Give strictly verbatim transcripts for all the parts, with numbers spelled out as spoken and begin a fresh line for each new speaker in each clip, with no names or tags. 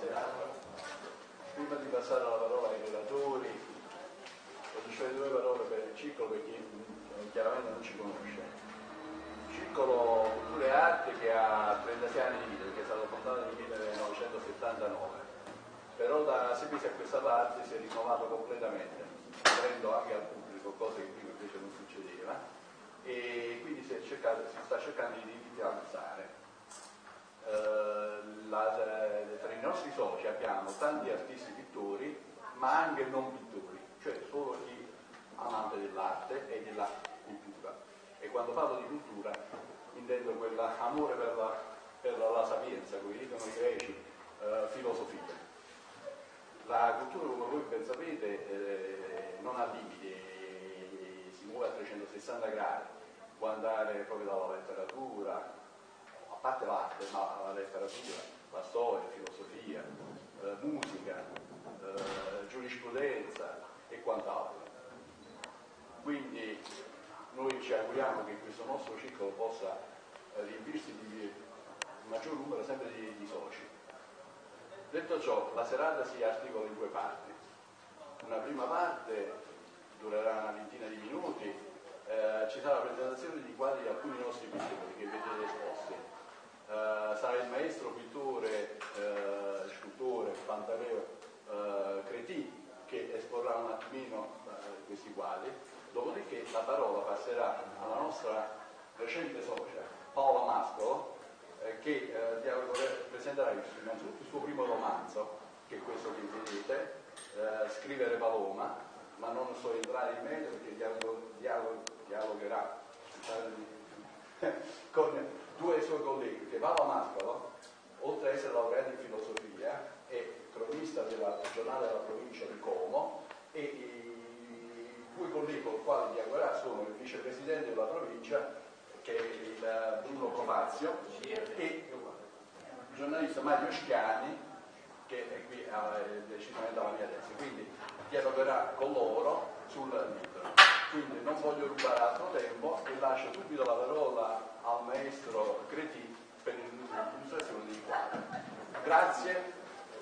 serata. Prima di passare la parola ai relatori, voglio dire due parole per il Circolo, perché chiaramente non ci conosce. Il Circolo Cultura e Arte che ha trentasei anni di vita, perché è stato fondato nel millenovecentosettantanove, però da sei mesi a questa parte si è rinnovato completamente, aprendo anche al pubblico, cose che prima invece non succedeva, e quindi si, è cercato, si sta cercando di rivitalizzare. Uh, la, tra i nostri soci abbiamo tanti artisti pittori, ma anche non pittori, cioè solo chi amante dell'arte e della cultura. E quando parlo di cultura intendo quell'amore per la, per la, la sapienza, come dicono i greci, uh, filosofia. La cultura, come voi ben sapete, eh, non ha limiti, eh, si muove a trecentosessanta gradi, può andare proprio dalla letteratura, a parte l'arte, ma la letteratura, la storia, filosofia, eh, musica, eh, giurisprudenza e quant'altro. Quindi noi ci auguriamo che questo nostro circolo possa eh, riempirsi di un maggior numero sempre di, di soci. Detto ciò, la serata si articola in due parti. Una prima parte durerà una ventina di minuti, eh, ci sarà la presentazione di quadri di alcuni nostri pittori che vedete esposti. Uh, sarà il maestro pittore, uh, scultore Pantaleo uh, Cretì che esporrà un attimino uh, questi quadri, dopodiché la parola passerà alla nostra recente socia Paola Mascolo, eh, che uh, presenterà innanzitutto il suo primo romanzo, che è questo che vedete, uh, Scrivere Paloma, ma non so entrare in merito perché dialogo, dialogo, dialogherà con due suoi colleghi, perché Paola Mascolo, oltre ad essere laureato in filosofia, è cronista del giornale della provincia di Como, e i due colleghi con i quali dialogherà sono il vicepresidente della provincia, che è il Bruno Copazio, e il giornalista Mario Schiani, che è qui decisamente alla mia destra. Quindi dialogherà con loro sul libro. Quindi non voglio rubare altro tempo e lascio subito la parola al maestro Cretì per l'illustrazione dei quadri. Grazie.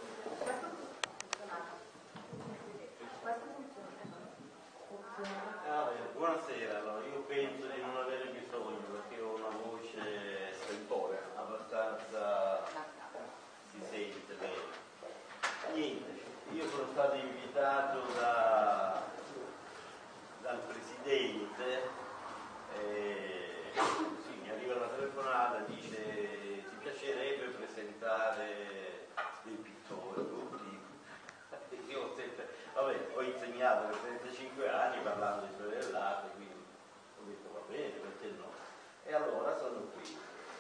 Ah, buonasera, allora io penso di non avere bisogno perché ho una voce
Stentore,
abbastanza si sente bene. Niente, io sono stato invitato da dal presidente, eh, sì, mi arriva una telefonata, dice ti piacerebbe presentare dei pittori, tutti. Io ho sempre, vabbè, ho insegnato per trentacinque anni parlando di storia dell'arte, quindi ho detto va bene, perché no? E allora sono qui.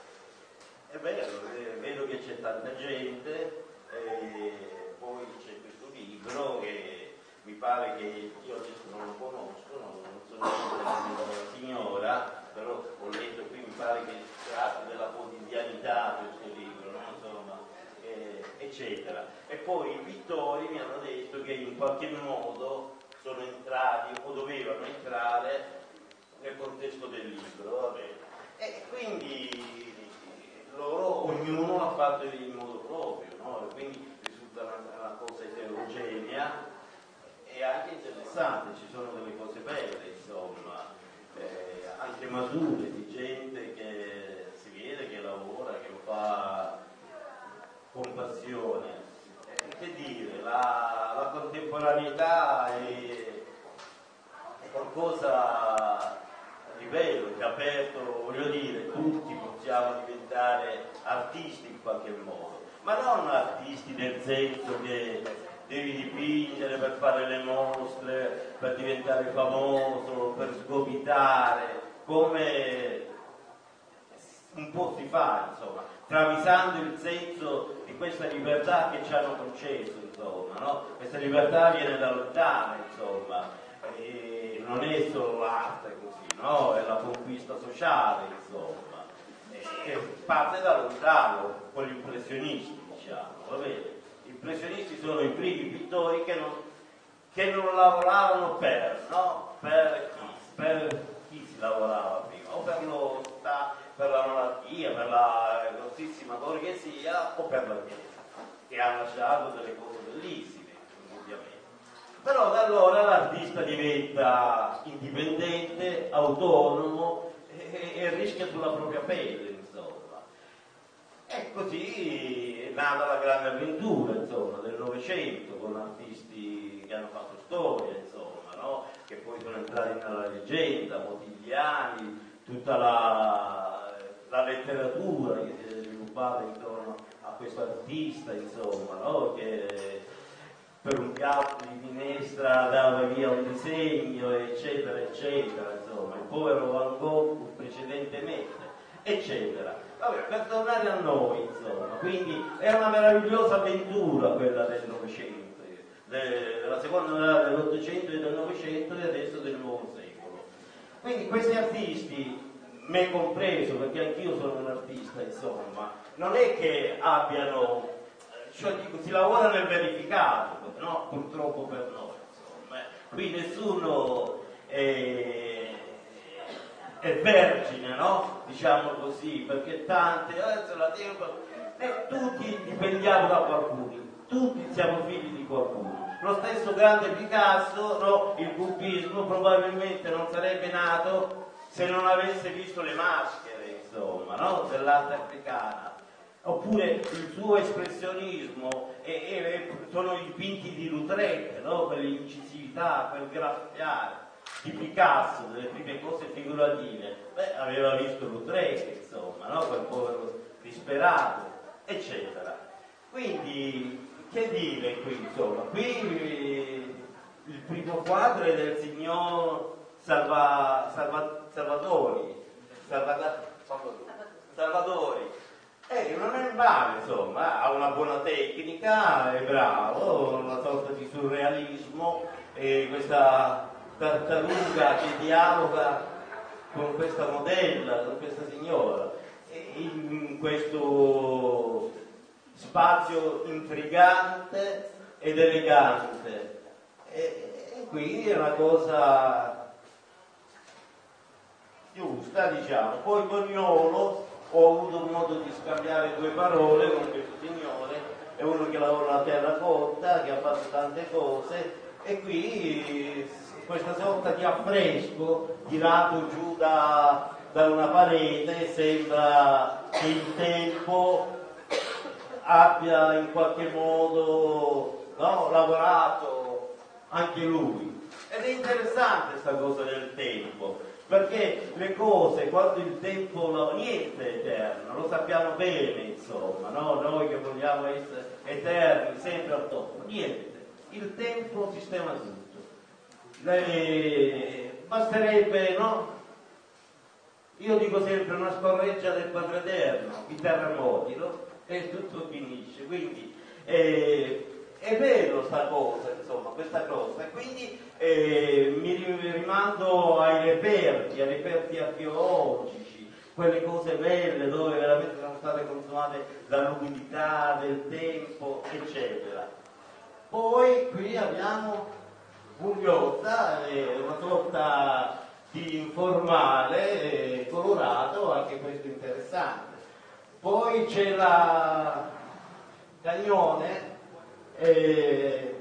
È vero, vedo che c'è tanta gente, e poi c'è questo libro che mi pare che io adesso non lo conosco, non, non sono una signora, però ho letto qui, mi pare che tratti della quotidianità questo libro, no? Insomma, eh, eccetera. E poi i pittori mi hanno detto che in qualche modo sono entrati o dovevano entrare nel contesto del libro, va bene. E quindi loro, ognuno l'ha fatto in modo proprio, no? E quindi risulta una, una cosa eterogenea e anche interessante, ci sono delle cose belle, insomma, eh, anche mature di gente che si vede che lavora, che lo fa con passione. Eh, che dire, la, la contemporaneità è, è qualcosa di bello, che è aperto, voglio dire, tutti possiamo diventare artisti in qualche modo, ma non artisti nel senso che devi dipingere per fare le mostre, per diventare famoso, per sgomitare, come un po' si fa, insomma, travisando il senso di questa libertà che ci hanno concesso, insomma, no? Questa libertà viene da lontano, insomma, e non è solo l'arte così, no? È la conquista sociale, insomma, e parte da lontano, con gli impressionisti, diciamo, va bene? Gli impressionisti sono i primi pittori che non, che non lavoravano per, no? Per chi? Per chi si lavorava prima? O per lo Stato, per la monarchia, per la grossissima borghesia o per la Chiesa. che ha lasciato delle cose bellissime, ovviamente. Però da allora l'artista diventa indipendente, autonomo e, e rischia sulla propria pelle, insomma. E così è nata la grande avventura, insomma, del Novecento, con artisti che hanno fatto storia, insomma, no? Che poi sono entrati nella leggenda, Modigliani, tutta la, la letteratura che si è sviluppata intorno a questo artista, insomma, no? Che per un gatto di finestra dava via un disegno, eccetera, eccetera, insomma, il povero Van Gogh precedentemente, eccetera. Vabbè, per tornare a noi, insomma, quindi è una meravigliosa avventura quella del Novecento, della seconda metà dell'Ottocento e del Novecento e adesso del nuovo secolo. Quindi questi artisti, me compreso, perché anch'io sono un artista, insomma, non è che abbiano, cioè dico, si lavora nel verificato, no? Purtroppo per noi, insomma. Qui nessuno è, è vergine, no? Diciamo così, perché tante, adesso la tempo, e tutti dipendiamo da qualcuno, tutti siamo figli di qualcuno. Lo stesso grande Picasso, no? Il cubismo probabilmente non sarebbe nato se non avesse visto le maschere, insomma, no? Dell'arte africana. Oppure il suo espressionismo e, e, sono i dipinti di Lautrec, no? Per l'incisività, quel graffiare di Picasso, delle prime cose figurative. Beh, aveva visto Lautrec, insomma, no? Quel povero disperato, eccetera. Quindi, che dire qui, insomma? Qui il primo quadro è del signor Salva, Salva, Salvatori, Salva, Salvatori. Eh, non è male, insomma, ha una buona tecnica, è bravo, una sorta di surrealismo, e questa tartaruga che dialoga con questa modella, con questa signora, in questo spazio intrigante ed elegante. E, e qui è una cosa giusta, diciamo. Poi Boniolo, ho avuto modo di scambiare due parole con questo signore, è uno che lavora la terracotta, che ha fatto tante cose, e qui questa sorta di affresco tirato giù da, da una parete sembra che il tempo abbia in qualche modo, no, lavorato anche lui. Ed è interessante questa cosa del tempo, perché le cose, quando il tempo, no, niente è eterno, lo sappiamo bene, insomma, no? Noi che vogliamo essere eterni, sempre al top, niente, il tempo sistema tutto. Le... basterebbe, no? Io dico sempre una scorreggia del Padre Eterno, i terremoti, no? E tutto finisce, quindi eh, è vero sta cosa, insomma, questa cosa, e quindi eh, mi rimando ai reperti, ai reperti archeologici, quelle cose belle dove veramente sono state consumate dall'umidità del tempo, eccetera. Poi qui abbiamo Bugliotta, eh, una sorta di informale, eh, colorato, anche questo interessante. Poi c'è la Cagnone, eh,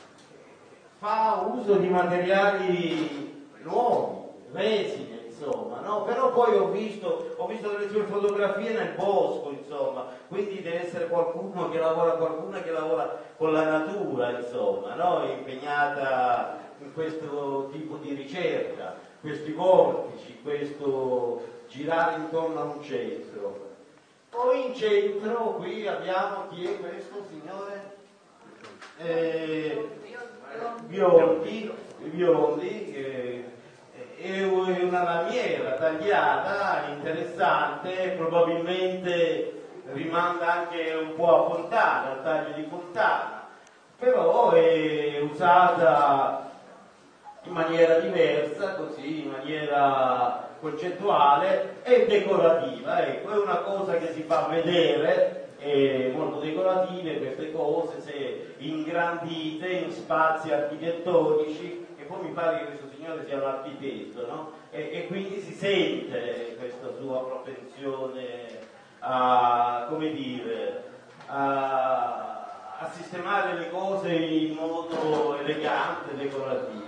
fa uso di materiali nuovi, resine, insomma, no? Però poi ho visto, ho visto delle sue fotografie nel bosco, insomma, quindi deve essere qualcuno che lavora, qualcuna che lavora con la natura, insomma, no? È impegnata in questo tipo di ricerca, questi vortici, questo girare intorno a un centro. Poi in centro qui abbiamo, chi è questo signore? Eh, Biondi, Biondi eh, è una lamiera tagliata, interessante, probabilmente rimanda anche un po' a Fontana, al taglio di Fontana, però è usata in maniera diversa, così, in maniera concettuale e decorativa, ecco, è una cosa che si fa vedere, è molto decorative queste cose, se ingrandite in spazi architettonici, e poi mi pare che questo signore sia un architetto, no? E, e quindi si sente questa sua propensione a, come dire, a, sistemare le cose in modo elegante, decorativo.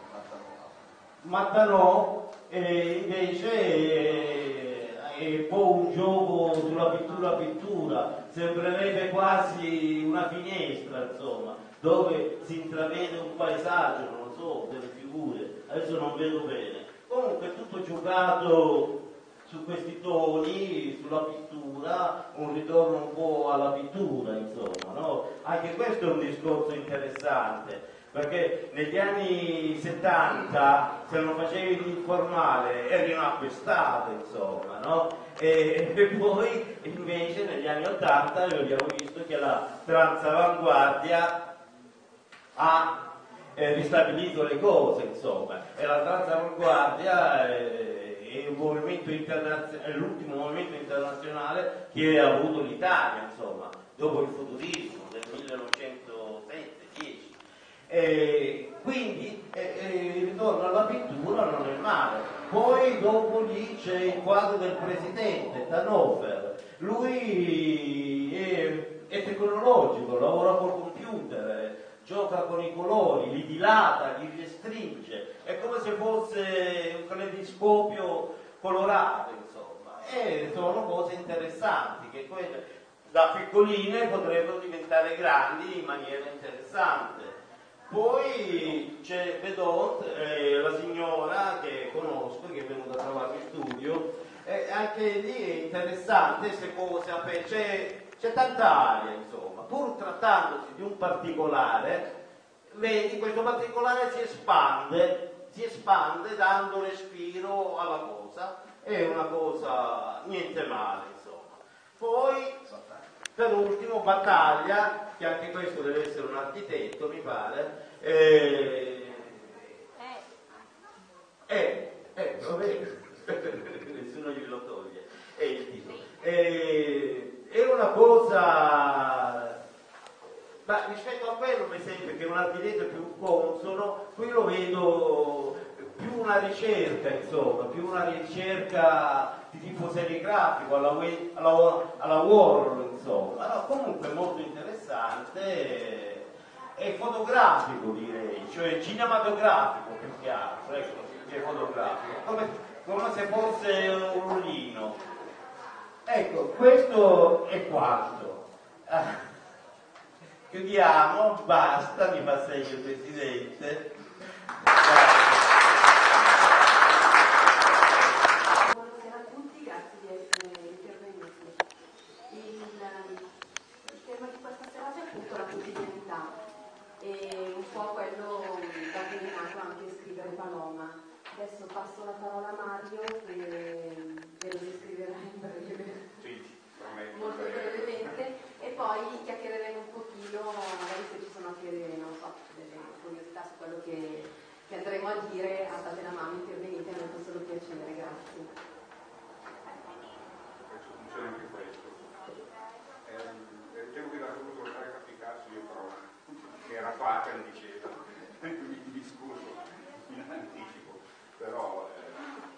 Mattanò eh, invece è, è un po' un gioco sulla pittura pittura, sembrerebbe quasi una finestra, insomma, dove si intravede un paesaggio, non lo so, delle figure, adesso non vedo bene. Comunque è tutto giocato su questi toni, sulla pittura, un ritorno un po' alla pittura, insomma, no? Anche questo è un discorso interessante, perché negli anni settanta, se non facevi l'informale, eri un appestato, insomma, no? E, e poi invece negli anni ottanta abbiamo visto che la transavanguardia ha eh, ristabilito le cose, insomma, e la transavanguardia eh, è, un movimento internazionale, è l'ultimo movimento internazionale che ha avuto l'Italia, insomma, dopo il futurismo del millenovecentosette dieci. E quindi eh, eh, il ritorno alla pittura non è male. Poi dopo lì c'è il quadro del presidente Tannhäuser, lui è, è tecnologico, lavora col computer, eh, gioca con i colori, li dilata, li restringe, è come se fosse un caleidoscopio colorato, insomma, e sono cose interessanti che quelle da piccoline potrebbero diventare grandi in maniera interessante. Poi c'è Bedot, eh, la signora che conosco, che è venuta a trovare in studio, e anche lì è interessante queste cose, c'è, c'è tanta aria, insomma, pur trattandosi di un particolare, vedi, questo particolare si espande, si espande dando respiro alla cosa, è una cosa niente male, insomma. Poi, per ultimo, Battaglia, che anche questo deve essere un architetto, mi pare, eh, eh, eh, va bene, nessuno glielo toglie, è il titolo. Eh, è una cosa, ma rispetto a quello, per esempio, che è un architetto più consono, qui lo vedo più una ricerca, insomma, più una ricerca di tipo serigrafico alla, alla, alla Warhol, insomma, no, comunque molto interessante e fotografico, direi, cioè cinematografico più che altro, ecco, che fotografico, come, come se fosse un rullino. Ecco, questo è quanto. Ah, chiudiamo, basta, mi fa segno il Presidente. Grazie.
Adesso passo la parola a Mario che ve lo descriverai brevemente, sì, molto brevemente, e poi chiacchiereremo un pochino, magari se ci sono anche delle, non so, delle curiosità su quello che, che andremo a dire, alzate la mano, intervenite, a me fa solo piacere, grazie.
Funziona anche questo. Devo che la dovuto fare capicarsi io però, che era fatta e diceva, mi scuso in anticipo. Però eh,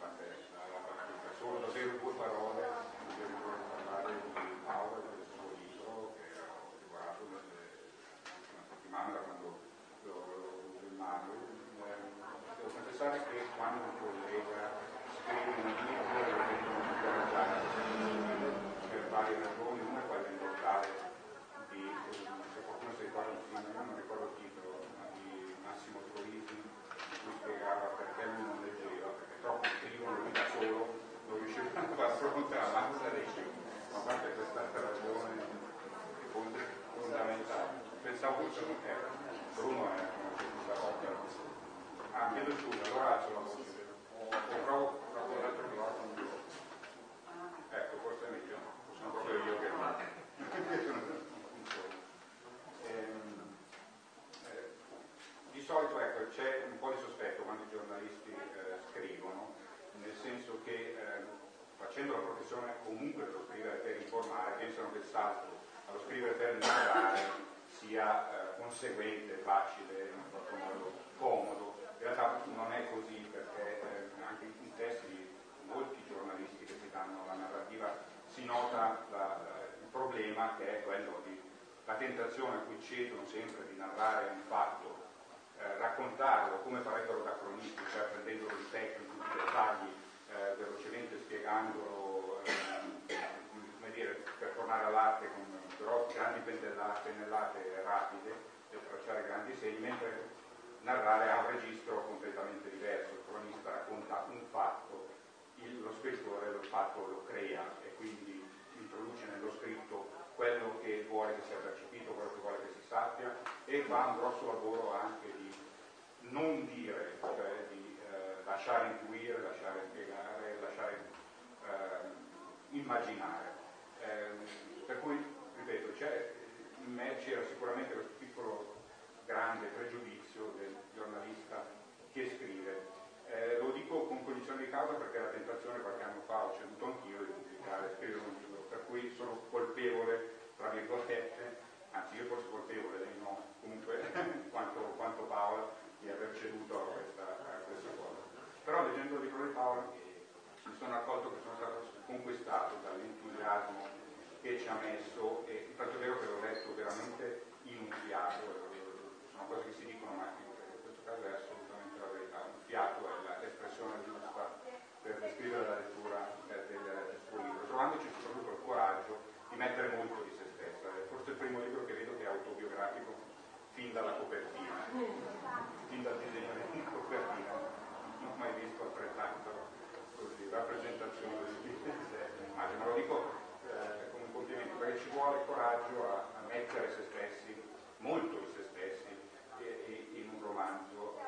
solo davvero due parole devo parlare di Paolo e del suo libro che ho lavorato una settimana da quando l'ho avuto in mano. Eh, devo confessare che quando un collega scrive un libro lo vedo incoraggiato per varie ragioni, una è quella di portare di, se qualcuno si ricorda un film, io non ricordo il titolo, ma di Massimo Troisi, lui spiegava perché lui non leggeva, perché troppo scrivono, lui da solo non riusciva a far fronte alla massa dei film. Ma guarda, questa ragione è fondamentale. Pensavo che eh, Bruno è una volta. Ah, chiedo scusa, allora ce la voce. O provo proprio l'altro ricordo. Ecco, forse è meglio. Sono proprio io che non funziona. Di solito ecco, c'è un po' di sospetto quando i giornalisti eh, scrivono, nel senso che eh, facendo la professione comunque dello scrivere per informare, pensano che il salto allo scrivere per narrare sia eh, conseguente, facile, in qualche modo comodo. In realtà non è così, perché eh, anche in testi di molti giornalisti che si danno la narrativa si nota la, la, il problema che è quello di
la tentazione a cui cedono sempre di narrare un fatto, eh, raccontarlo come farebbero da cronisti, cioè prendendolo in testo in tutti i dettagli, eh, velocemente spiegandolo, eh, come dire, per tornare all'arte con però grandi pennellate, pennellate rapide per tracciare grandi segni, mentre narrare ha un registro completamente diverso. Il cronista racconta un fatto, il, lo scrittore lo fatto lo crea e quindi introduce nello scritto quello che vuole che sia percepito, quello che vuole che si sappia, e fa un grosso lavoro anche di non dire, cioè di eh, lasciare intuire, lasciare spiegare, lasciare eh, immaginare. Eh, per cui, ripeto, c'è, in me c'era sicuramente questo piccolo grande pregiudizio del giornalista che scrive. Eh, lo dico con cognizione di causa perché la tentazione qualche anno fa ho ceduto anch'io di pubblicare, scrivere un libro, per cui sono colpevole, tra virgolette, anzi io forse colpevole, lei no, comunque quanto, quanto Paola, di aver ceduto a questa, a questa cosa. Però leggendo il libro di Paola mi sono accorto che sono stato conquistato dall'entusiasmo che ci ha messo, e tanto è vero che l'ho letto veramente in un fiato, sono cose che si dicono ma in questo caso è assolutamente la verità, un fiato è la, l'espressione giusta per descrivere la lettura eh, del, del suo libro, trovandoci soprattutto il coraggio di mettere molto di se stessa. È forse il primo libro che vedo che è autobiografico fin dalla copertina, fin dal disegno di copertina, non ho mai visto altrettanto così, rappresentazione di sé, immagino, ma lo dico eh, come un complimento, perché ci vuole coraggio a, a mettere se stessi, molto di se stessi, e, e, in un romanzo,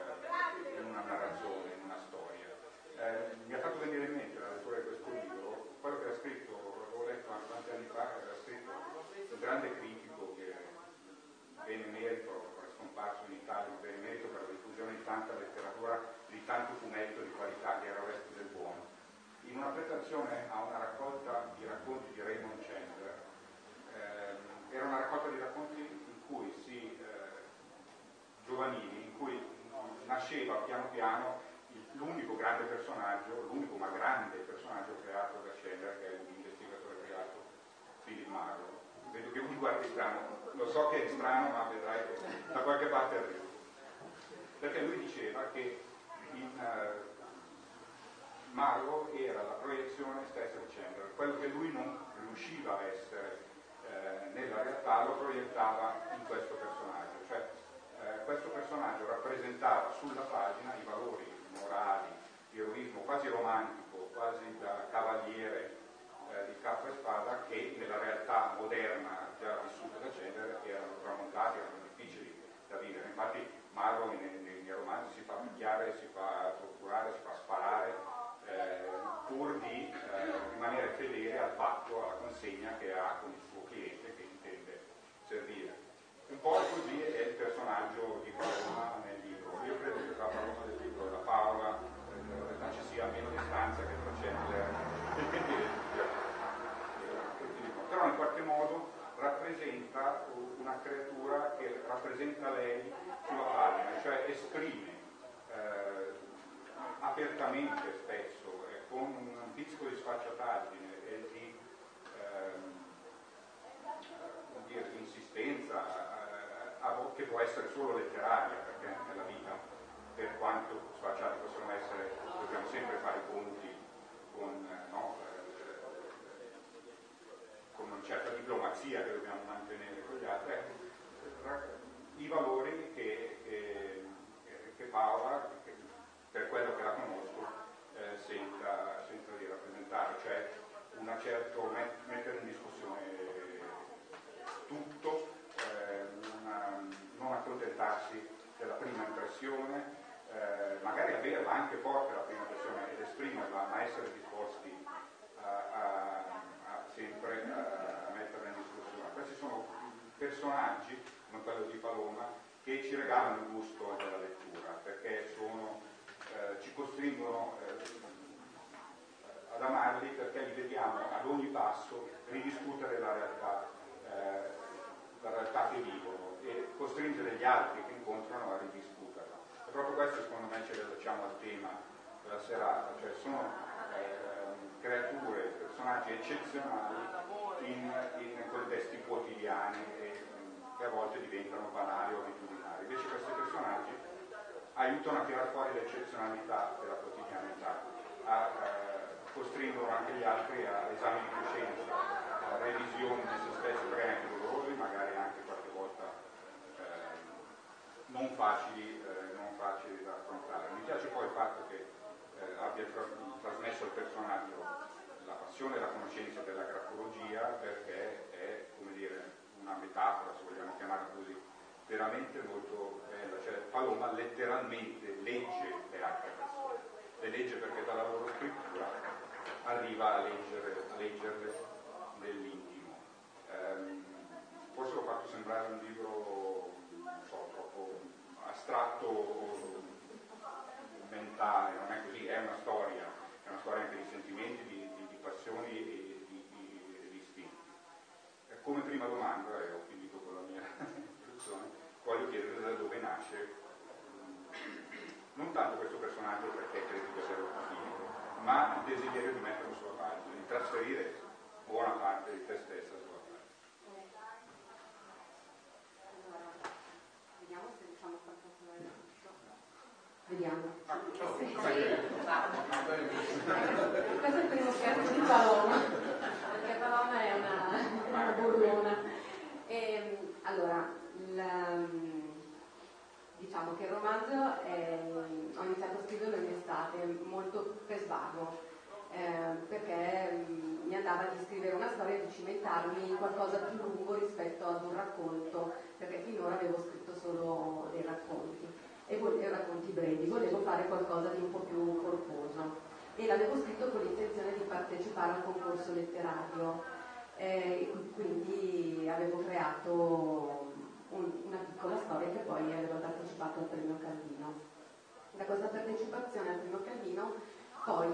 eh, in una narrazione, in una storia. Eh, mi ha fatto venire in mente la lettura di questo libro, quello che era scritto, l'avevo letto tanti anni fa, era scritto un grande critico che benemerito, è scomparso in Italia, un benemerito per la diffusione di tanta letteratura, di tanto fumetto di qualità che era Orestes del Buono. In una prefazione a una raccolta di racconti di Raymond Chandler, ehm, era una raccolta di racconti in cui si, eh, giovanili, in cui nasceva piano piano il, l'unico grande personaggio, l'unico ma grande personaggio creato da Chandler, che è l'investigatore privato Philip Marlowe. Vedo che mi guardi strano, lo so che è strano, ma vedrai che da qualche parte arriva. Perché lui diceva che in, uh, Marlowe era la proiezione stessa di Chandler, quello che lui non riusciva a essere eh, nella realtà lo proiettava in questo personaggio, cioè eh, questo personaggio rappresentava sulla pagina i valori morali, l'eroismo quasi romantico, quasi da cavaliere eh, di capo e spada, che nella realtà moderna già vissuta da Chandler erano tramontati, erano difficili da vivere. Infatti Marlowe nei, nei, nei romanzi si fa picchiare, si fa torturare, si fa sparare, Eh, pur di eh, rimanere fedele al patto, alla consegna che ha con il suo cliente che intende servire. Un po' così è il personaggio di Paloma nel libro. Io credo che tra Paloma del libro e la Paola eh, in realtà ci sia meno distanza che tra Chandler e però in qualche modo rappresenta una creatura che rappresenta lei sulla pagina, cioè esprime eh, apertamente spesso, eh, con un pizzico di sfacciataggine e di, ehm, dire, di insistenza, eh, che può essere solo letteraria, perché nella vita, per quanto sfacciati possono essere, dobbiamo sempre fare i conti con, eh, no, eh, con una certa diplomazia che dobbiamo mantenere con gli altri, eh, i valori che, che, che Paola, che, per quello che la conosco, eh, senta, senta di rappresentare, cioè una certo met- mettere in discussione tutto, eh, una, non accontentarsi della prima impressione, eh, magari averla anche forte la prima impressione ed esprimerla, ma essere disposti a, a, a sempre a, a metterla in discussione. Questi sono personaggi, come quello di Paloma, che ci regalano il gusto della lettura, perché sono Eh, ci costringono eh, ad amarli, perché li vediamo ad ogni passo ridiscutere la realtà, eh, la realtà che vivono e costringere gli altri che incontrano a ridiscuterla. E proprio questo secondo me ci riallacciamo al tema della serata, cioè sono eh, creature, personaggi eccezionali in, in contesti quotidiani e aiutano a tirare fuori l'eccezionalità della quotidianità, a, eh, costringono anche gli altri a esami di coscienza, a revisioni di se stessi, magari anche dolorosi, magari anche qualche volta eh, non, facili, eh, non facili da affrontare. Mi piace poi il fatto che eh, abbia tra trasmesso al personaggio la passione e la conoscenza della grafologia, perché è, come dire, una metafora, se vogliamo chiamarla così, veramente molto bella. Cioè Paloma letteralmente legge le altre persone, le legge perché dalla loro scrittura arriva a, leggere, a leggerle nell'intimo. Um, forse l'ho fatto sembrare un libro, non so, troppo astratto o mentale, non è così, è una storia, è una storia anche di sentimenti, di, di, di passioni e di, di, di istinti. Come prima domanda, e ho finito con la mia introduzione, voglio chiedere da dove nasce non tanto questo personaggio perché credi di averlo capito, ma il desiderio di metterlo sulla pagina, di trasferire buona parte di te stessa sulla pagina.
Allora, vediamo se riusciamo a far funzionare tutto. Vediamo.
Ah, ciao.
Sì, sì. Questo è il primo scherzo di Paloma, perché Paloma è una, una burlona. E, allora, il, diciamo che il romanzo è, ho iniziato a scriverlo in estate, molto per svago, eh, perché mh, mi andava di scrivere una storia e di cimentarmi in qualcosa più lungo rispetto ad un racconto, perché finora avevo scritto solo dei racconti e volevo, racconti brevi, volevo fare qualcosa di un po' più corposo e l'avevo scritto con l'intenzione di partecipare al concorso letterario, eh, quindi avevo creato un, una piccola storia che poi aveva partecipato al premio Calvino. Da questa partecipazione al premio Calvino poi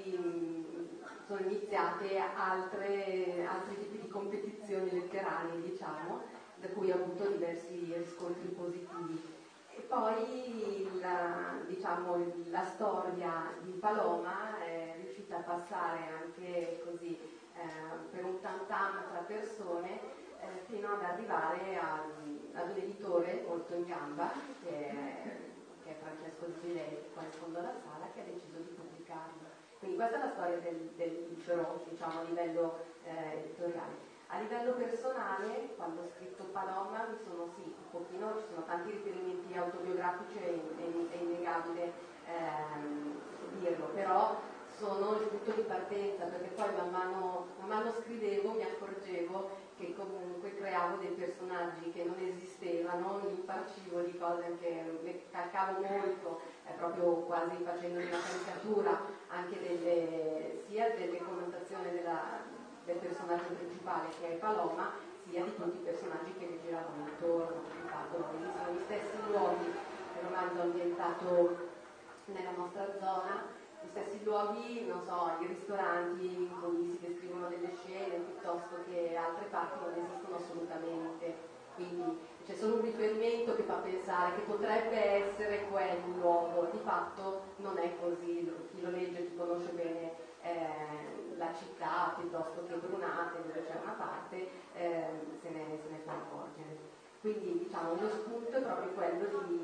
mh, sono iniziate altre, altri tipi di competizioni letterarie, diciamo, da cui ho avuto diversi riscontri positivi. E poi la, diciamo, la storia di Paloma è riuscita a passare anche così eh, per un tantam tra persone eh, fino ad arrivare a, ad un editore molto in gamba che è, che è Francesco Zilei, qua in fondo alla sala, che ha deciso di pubblicarlo. Quindi questa è la storia del, del libro, diciamo, a livello eh, editoriale. A livello personale, quando ho scritto Paloma, mi sono sì, un pochino, ci sono tanti riferimenti autobiografici, è, è, è innegabile ehm, dirlo, però sono il punto di partenza, perché poi man mano, man mano scrivevo mi accorgevo che comunque creavo dei personaggi che non esistevano, mi imparcivo di cose che le calcavo molto, eh, proprio quasi facendo una caricatura anche delle, sia delle connotazioni della del personaggio principale che è Paloma, sia di tutti i personaggi che le giravano intorno. Infatti esistono gli stessi luoghi, il romanzo ambientato nella nostra zona, gli stessi luoghi, non so, i ristoranti in cui si descrivono delle scene piuttosto che altre parti non esistono assolutamente. Quindi c'è solo un riferimento che fa pensare che potrebbe essere quel luogo, di fatto non è così, chi lo legge, chi conosce bene eh, la città piuttosto che Brunate, dove c'è una parte, eh, se, ne, se ne può accorgere. Quindi diciamo lo spunto è proprio quello di,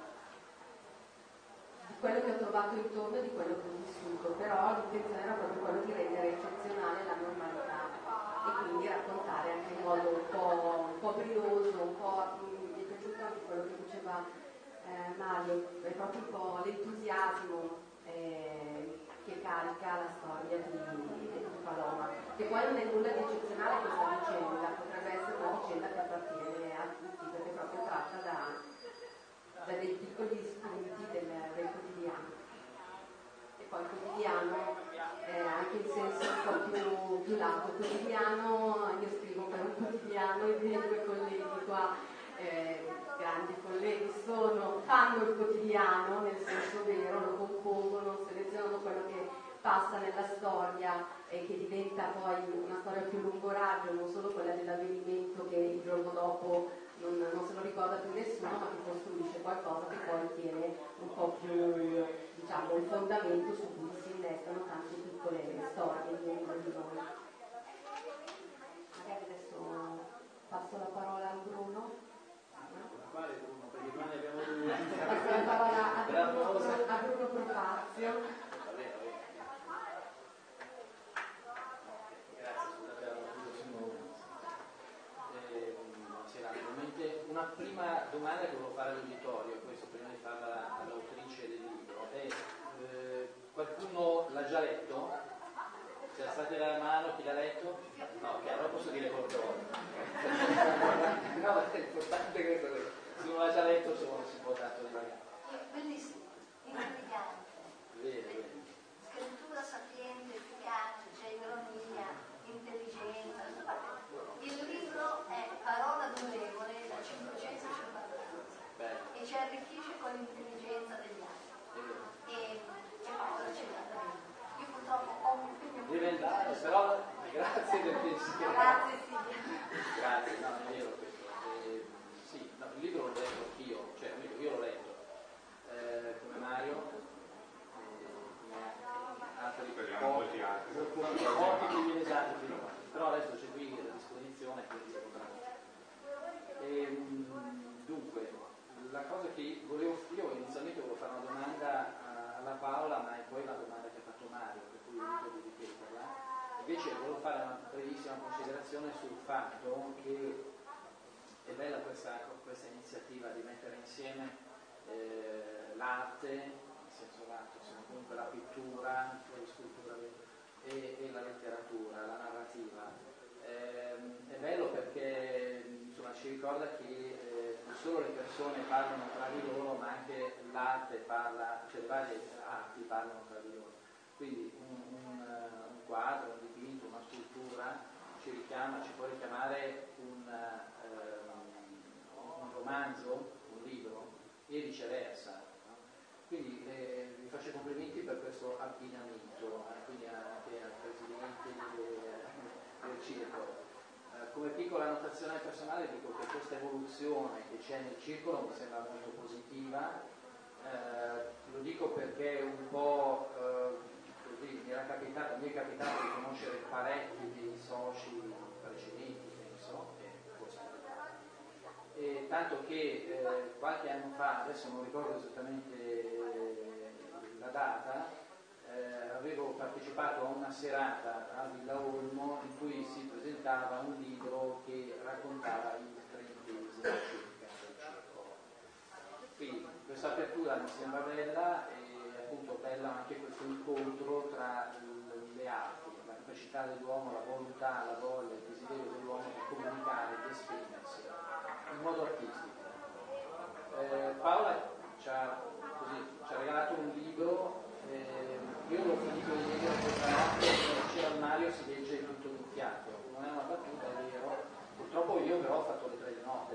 di quello che ho trovato intorno e di quello che ho vissuto, però l'intenzione era proprio quello di rendere eccezionale la normalità e quindi raccontare anche in modo un po', un po' brioso, un po', mi è piaciuto anche quello che diceva eh, Mario, è proprio un po' l'entusiasmo eh, che carica la storia di, di Paloma, che poi non è nulla di eccezionale questa vicenda, potrebbe essere una vicenda che appartiene a tutti, perché proprio tratta da, da dei piccoli spunti del, del quotidiano. E poi il quotidiano, eh, anche in senso un po' più, più lato, quotidiano, io scrivo per un quotidiano, i miei due colleghi qua, eh, grandi colleghi, sono, fanno il quotidiano nel senso vero, lo compongono, selezionano quello che passa nella storia e che diventa poi una storia più lungo raggio, non solo quella dell'avvenimento che il giorno dopo non, non se lo ricorda più nessuno, ma che costruisce qualcosa che poi tiene un po' più, diciamo, un fondamento su cui si innestano tante piccole storie di ognuno di noi. Magari adesso passo la parola a Bruno.
Ma
fare Bruno, perché qua ne abbiamo due.
Passo la parola a Bruno, a Bruno Propazio.
Va bene, va bene. Grazie, scusate la eh, sì, naturalmente una prima domanda che volevo fare all'uditorio, questo prima di farla all'autrice del libro, è eh, qualcuno l'ha già letto? Se alzate la mano, chi l'ha letto? No, ok, allora posso dire quello che voglio. No, ma è importante questo, se uno l'ha già letto insomma, si può tanto divagare.
Bellissimo, intrigante.
Vero, vero.
Scrittura sapiente, efficace, c'è ironia, intelligenza. Il libro è parola durevole da cinquecentocinquanta anni e ci arricchisce con l'intelligenza degli altri. E, e poi c'è da io purtroppo ho un impegno
deve andare, però grazie del pensiero.
Grazie Silvia.
Grazie, no, è vero questo. Eh, sì, no, il libro l'ho letto anch'io, cioè io l'ho letto eh, come Mario, eh, come altri
molti altri.
Pochi più viene esatto, però adesso c'è qui a disposizione, quindi si potrà. E, dunque, la cosa che volevo, io inizialmente volevo fare una domanda alla Paola, ma è poi una domanda che ha fatto Mario, per cui ho avuto di ripeterla. Invece volevo fare una brevissima considerazione sul fatto che è bella questa, questa iniziativa di mettere insieme eh, l'arte, nel senso l'arte, insomma, comunque la pittura, la scultura e, e la letteratura, la narrativa. Eh, è bello perché insomma, ci ricorda che eh, non solo le persone parlano tra di loro, ma anche l'arte parla, cioè le varie arti parlano tra di loro. Quindi un, un, un quadro, un dipinto, una scultura ci richiama, ci può richiamare un, um, un romanzo, un libro e viceversa. No? Quindi eh, vi faccio complimenti per questo abbinamento, eh, quindi anche al Presidente del, del Circolo. Eh, come piccola annotazione personale dico che questa evoluzione che c'è nel Circolo mi sembra molto positiva, eh, lo dico perché un po' eh, così mi era capitato, mi è capitato di conoscere parecchi dei soci precedenti, penso, e forse e tanto che eh, qualche anno fa, adesso non ricordo esattamente eh, la data, eh, avevo partecipato a una serata a Villa Olmo in cui si presentava un libro che raccontava il trentesimo circa del Circolo. Quindi questa apertura mi sembra bella e appunto bella anche questo incontro tra le arti, la capacità dell'uomo, la volontà, la voglia, il desiderio dell'uomo di comunicare, di esprimersi in modo artistico. Eh, Paola ci ha, così, ci ha regalato un libro, eh, io l'ho finito di leggere questa notte, come diceva Mario si legge tutto d'un fiato, non è una battuta, è vero, purtroppo io però ho fatto le tre di notte,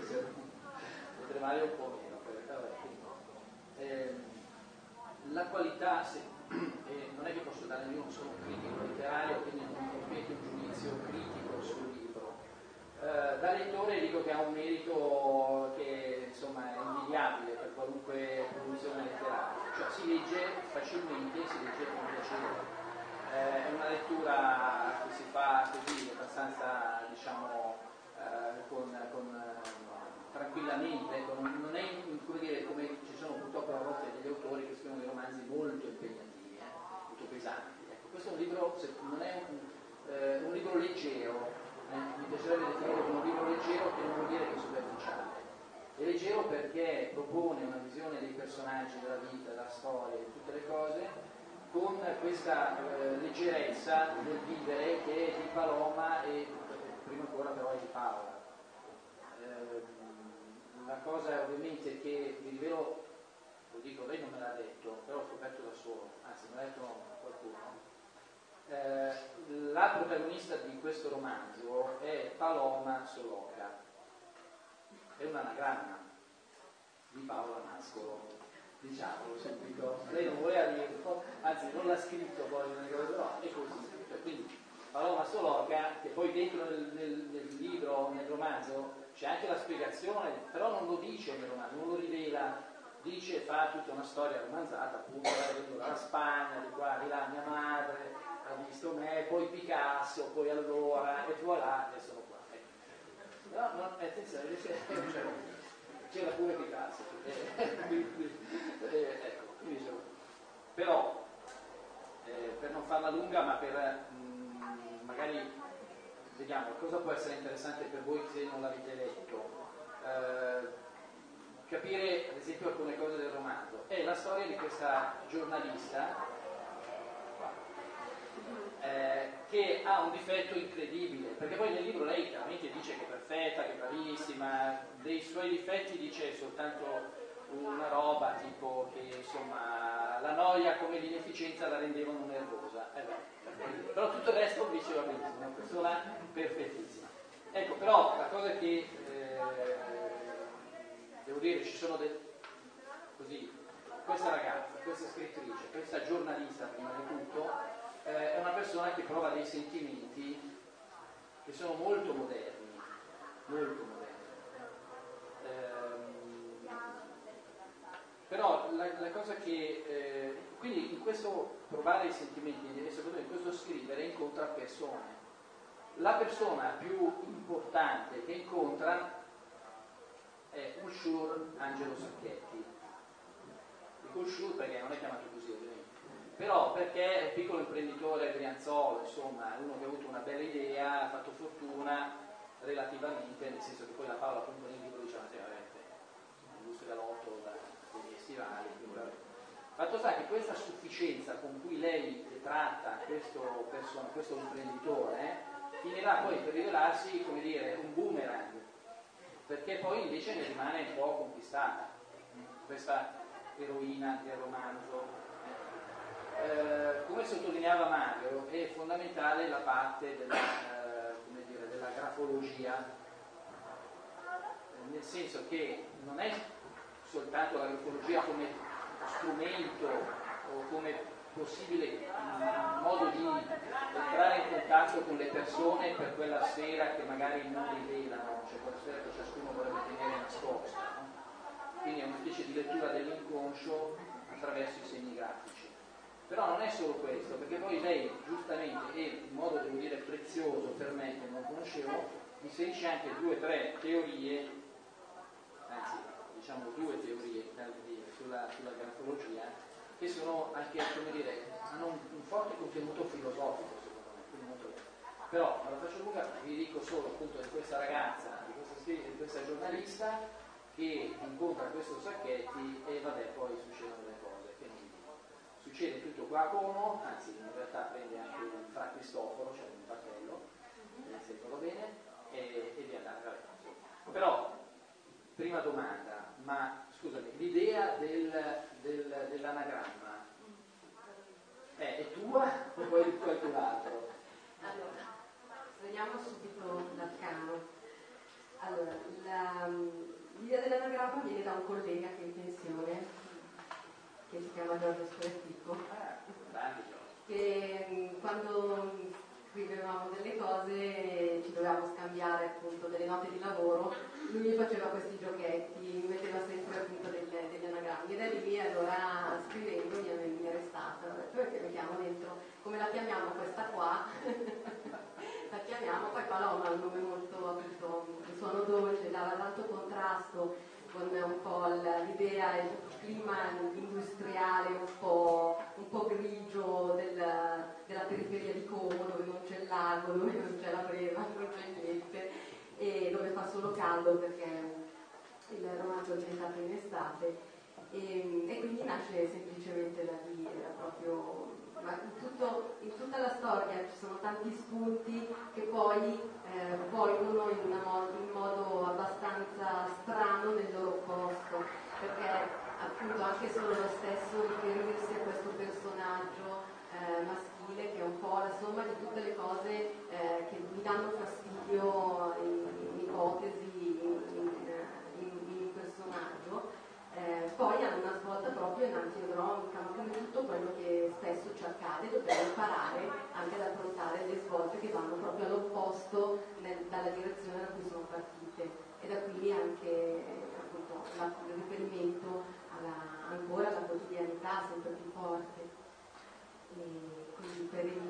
le tre Mario un po' meno, vabbè, eh, la qualità, se, eh, non è che posso dare, io non sono un critico letterario, quindi non metto un giudizio critico sul libro. Eh, da lettore dico che ha un merito che insomma è invidiabile per qualunque produzione letteraria, cioè si legge facilmente, si legge con piacere, eh, è una lettura che si fa così abbastanza diciamo eh, con, con eh, tranquillamente, ecco, non, non è come dire come ci sono purtroppo a volte degli autori che scrivono dei romanzi molto impegnativi, eh, molto pesanti. Ecco, questo è un libro, non è un, eh, un libro leggero. Eh, mi piacerebbe definire come un libro leggero che non vuol dire che è superficiale. È leggero perché propone una visione dei personaggi, della vita, della storia, di tutte le cose, con questa eh, leggerezza del vivere che è di Paloma e prima ancora però è di Paola. Eh, la cosa ovviamente che vi rivelo, lo dico, lei non me l'ha detto, però l'ho scoperto da solo, anzi me l'ha detto qualcuno. Eh, la protagonista di questo romanzo è Paloma Soloca, è un anagramma di Paola Mascolo, diciamolo subito, lei non voleva dirlo, anzi non l'ha scritto poi, però è così, cioè, quindi Paloma Soloca, che poi dentro nel, nel, nel libro, nel romanzo c'è anche la spiegazione, però non lo dice nel romanzo, non lo rivela, dice, fa tutta una storia romanzata, appunto, vengo dalla Spagna, di qua, di là, mia madre ha visto me, poi Picasso, poi allora, e voilà, e sono qua. Ecco. Però, no, attenzione, c'è, c'era pure Picasso. eh, ecco, quindi insomma, però eh, per non farla lunga, ma per mh, magari vediamo cosa può essere interessante per voi se non l'avete letto, eh, capire ad esempio alcune cose del romanzo. È la storia di questa giornalista eh, che ha un difetto incredibile, perché poi nel libro lei chiaramente dice che è perfetta, che è bravissima, dei suoi difetti dice soltanto una roba tipo che insomma la noia come l'inefficienza la rendevano nervosa, eh beh, però tutto il resto diceva benissimo, una persona perfettissima. Ecco, però la cosa che eh, devo dire, ci sono del, così, questa ragazza, questa scrittrice, questa giornalista prima di tutto, eh, è una persona che prova dei sentimenti che sono molto moderni, molto moderni. Eh, Però la, la cosa che, eh, quindi in questo provare i sentimenti e soprattutto in questo scrivere incontra persone. La persona più importante che incontra è Ushur Angelo Sacchetti. Dico Ushur perché non è chiamato così ovviamente, però perché è un piccolo imprenditore brianzolo, insomma, uno che ha avuto una bella idea, ha fatto fortuna relativamente, nel senso che poi la Paola appunto nel libro diceva l'industria lotto degli stivali. Fatto sta che questa sufficienza con cui lei tratta questo, persona, questo imprenditore eh, finirà poi per rivelarsi, come dire, un boomerang, perché poi invece ne rimane un po' conquistata questa eroina del romanzo. Eh, come sottolineava Mario, è fondamentale la parte della, eh, come dire, della grafologia, nel senso che non è soltanto la grafologia come strumento o come possibile modo di entrare in contatto con le persone per quella sfera che magari non rivelano, cioè quella sfera che ciascuno vorrebbe tenere nascosta, no? Quindi è una specie di lettura dell'inconscio attraverso i segni grafici. Però non è solo questo, perché poi lei giustamente, e in modo devo dire prezioso per me che non conoscevo, inserisce anche due o tre teorie, anzi diciamo due teorie sulla, sulla grafologia, che sono anche, come dire, hanno un, un forte contenuto filosofico secondo me, quindi molto bene. Però me la faccio lunga, vi dico solo appunto di questa ragazza, di questa, di questa giornalista che incontra questo Sacchetti e vabbè poi succedono delle cose che non dico. Succede tutto qua a Como, anzi in realtà prende anche un Fra Cristoforo, cioè un fratello, se ricordo bene, e, e via andare. Però, prima domanda, ma scusami, l'idea del, del, dell'anagramma è, è tua o poi di qualcun altro?
Allora, veniamo subito dal cano. Allora, la, l'idea dell'anagramma viene da un collega che è in pensione, che si chiama Giorgio Scorettico, che quando scrivevamo delle cose ci dovevamo scambiare appunto delle note di lavoro, lui mi faceva questi giochetti, mi metteva sempre appunto delle, degli anagrammi e da lì allora scrivendo mi è, mi è restata, perché mettiamo dentro, come la chiamiamo questa qua, la chiamiamo, poi Paloma ha un nome molto appunto, il suono dolce, dava tanto contrasto con un po' l'idea, il clima industriale un po', un po' grigio del, della periferia di Como, dove non c'è il lago, dove non c'è la breva, non c'è niente, e dove fa solo caldo perché il romanzo è ambientato in estate, e, e quindi nasce semplicemente da lì, era proprio... Ma in, tutto, in tutta la storia ci sono tanti spunti che poi eh, volgono in, una mo- in modo abbastanza strano nel loro posto, perché appunto anche solo lo stesso riferirsi a questo personaggio eh, maschile che è un po' la somma di tutte le cose eh, che mi danno fastidio in, in ipotesi, in, in, in un personaggio. Eh, poi hanno una svolta proprio in antidromica, ma come tutto quello che spesso ci accade dobbiamo imparare anche ad affrontare le svolte che vanno proprio all'opposto nel, dalla direzione da cui sono partite, e da qui anche appunto la, il riferimento alla, ancora alla quotidianità sempre più forte. E quindi per il...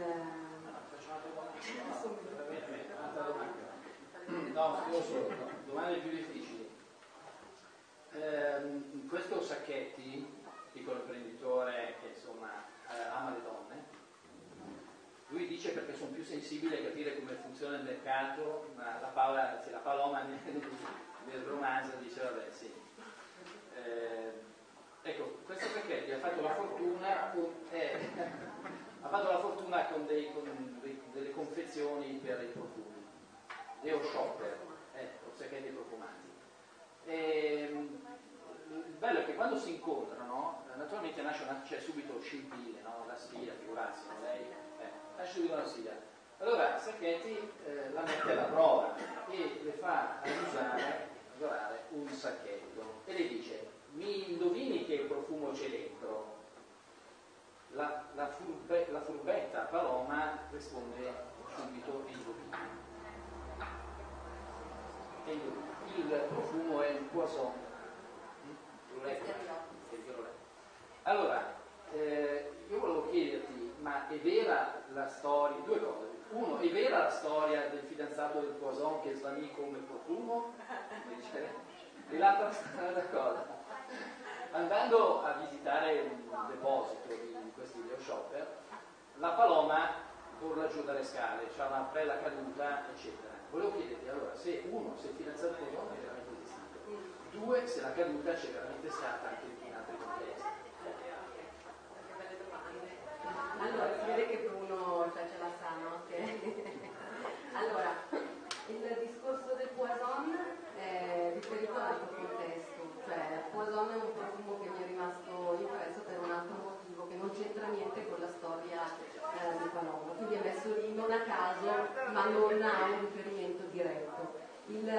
No, scuso, domande più difficili. funziona il mercato, ma la Paola, anzi la Paloma nel, nel romanzo dice vabbè sì. Eh, ecco, questo perché gli ha fatto la fortuna, eh, ha fatto la fortuna con, dei, con dei, delle confezioni per i profumi, Deo Shopper, eh, o sacchetti profumati. E, il bello è che quando si incontrano, naturalmente nasce una, c'è subito scintille, no? La sfida, figurarsi, lei, eh, nasce subito una sfida. Allora Sacchetti eh, la mette alla prova e le fa usare, usare un sacchetto e le dice: mi indovini che profumo c'è dentro? La, la, furbe, la furbetta Paloma risponde subito: indovini. Il profumo è un poisson. Allora, eh, io volevo chiederti, ma è vera la storia, due cose. Uno, è vera la storia del fidanzato del poisson che svanì come profumo? E l'altra cosa, andando a visitare un deposito di questi Deo Shopper, la Paloma urla giù dalle scale, c'ha una bella caduta, eccetera. Volevo chiederti allora se uno, se il fidanzato del poisson è veramente esistito, due, se la caduta c'è veramente stata anche in altri contesti.
Allora, si vede che Bruno cioè, ce la sa, no? Che... allora, il discorso del poisson è riferito ad altro contesto, cioè poisson è un profumo che mi è rimasto impresso per un altro motivo che non c'entra niente con la storia eh, di Paloma, quindi è messo lì non a caso, ma non ha un riferimento diretto. Il,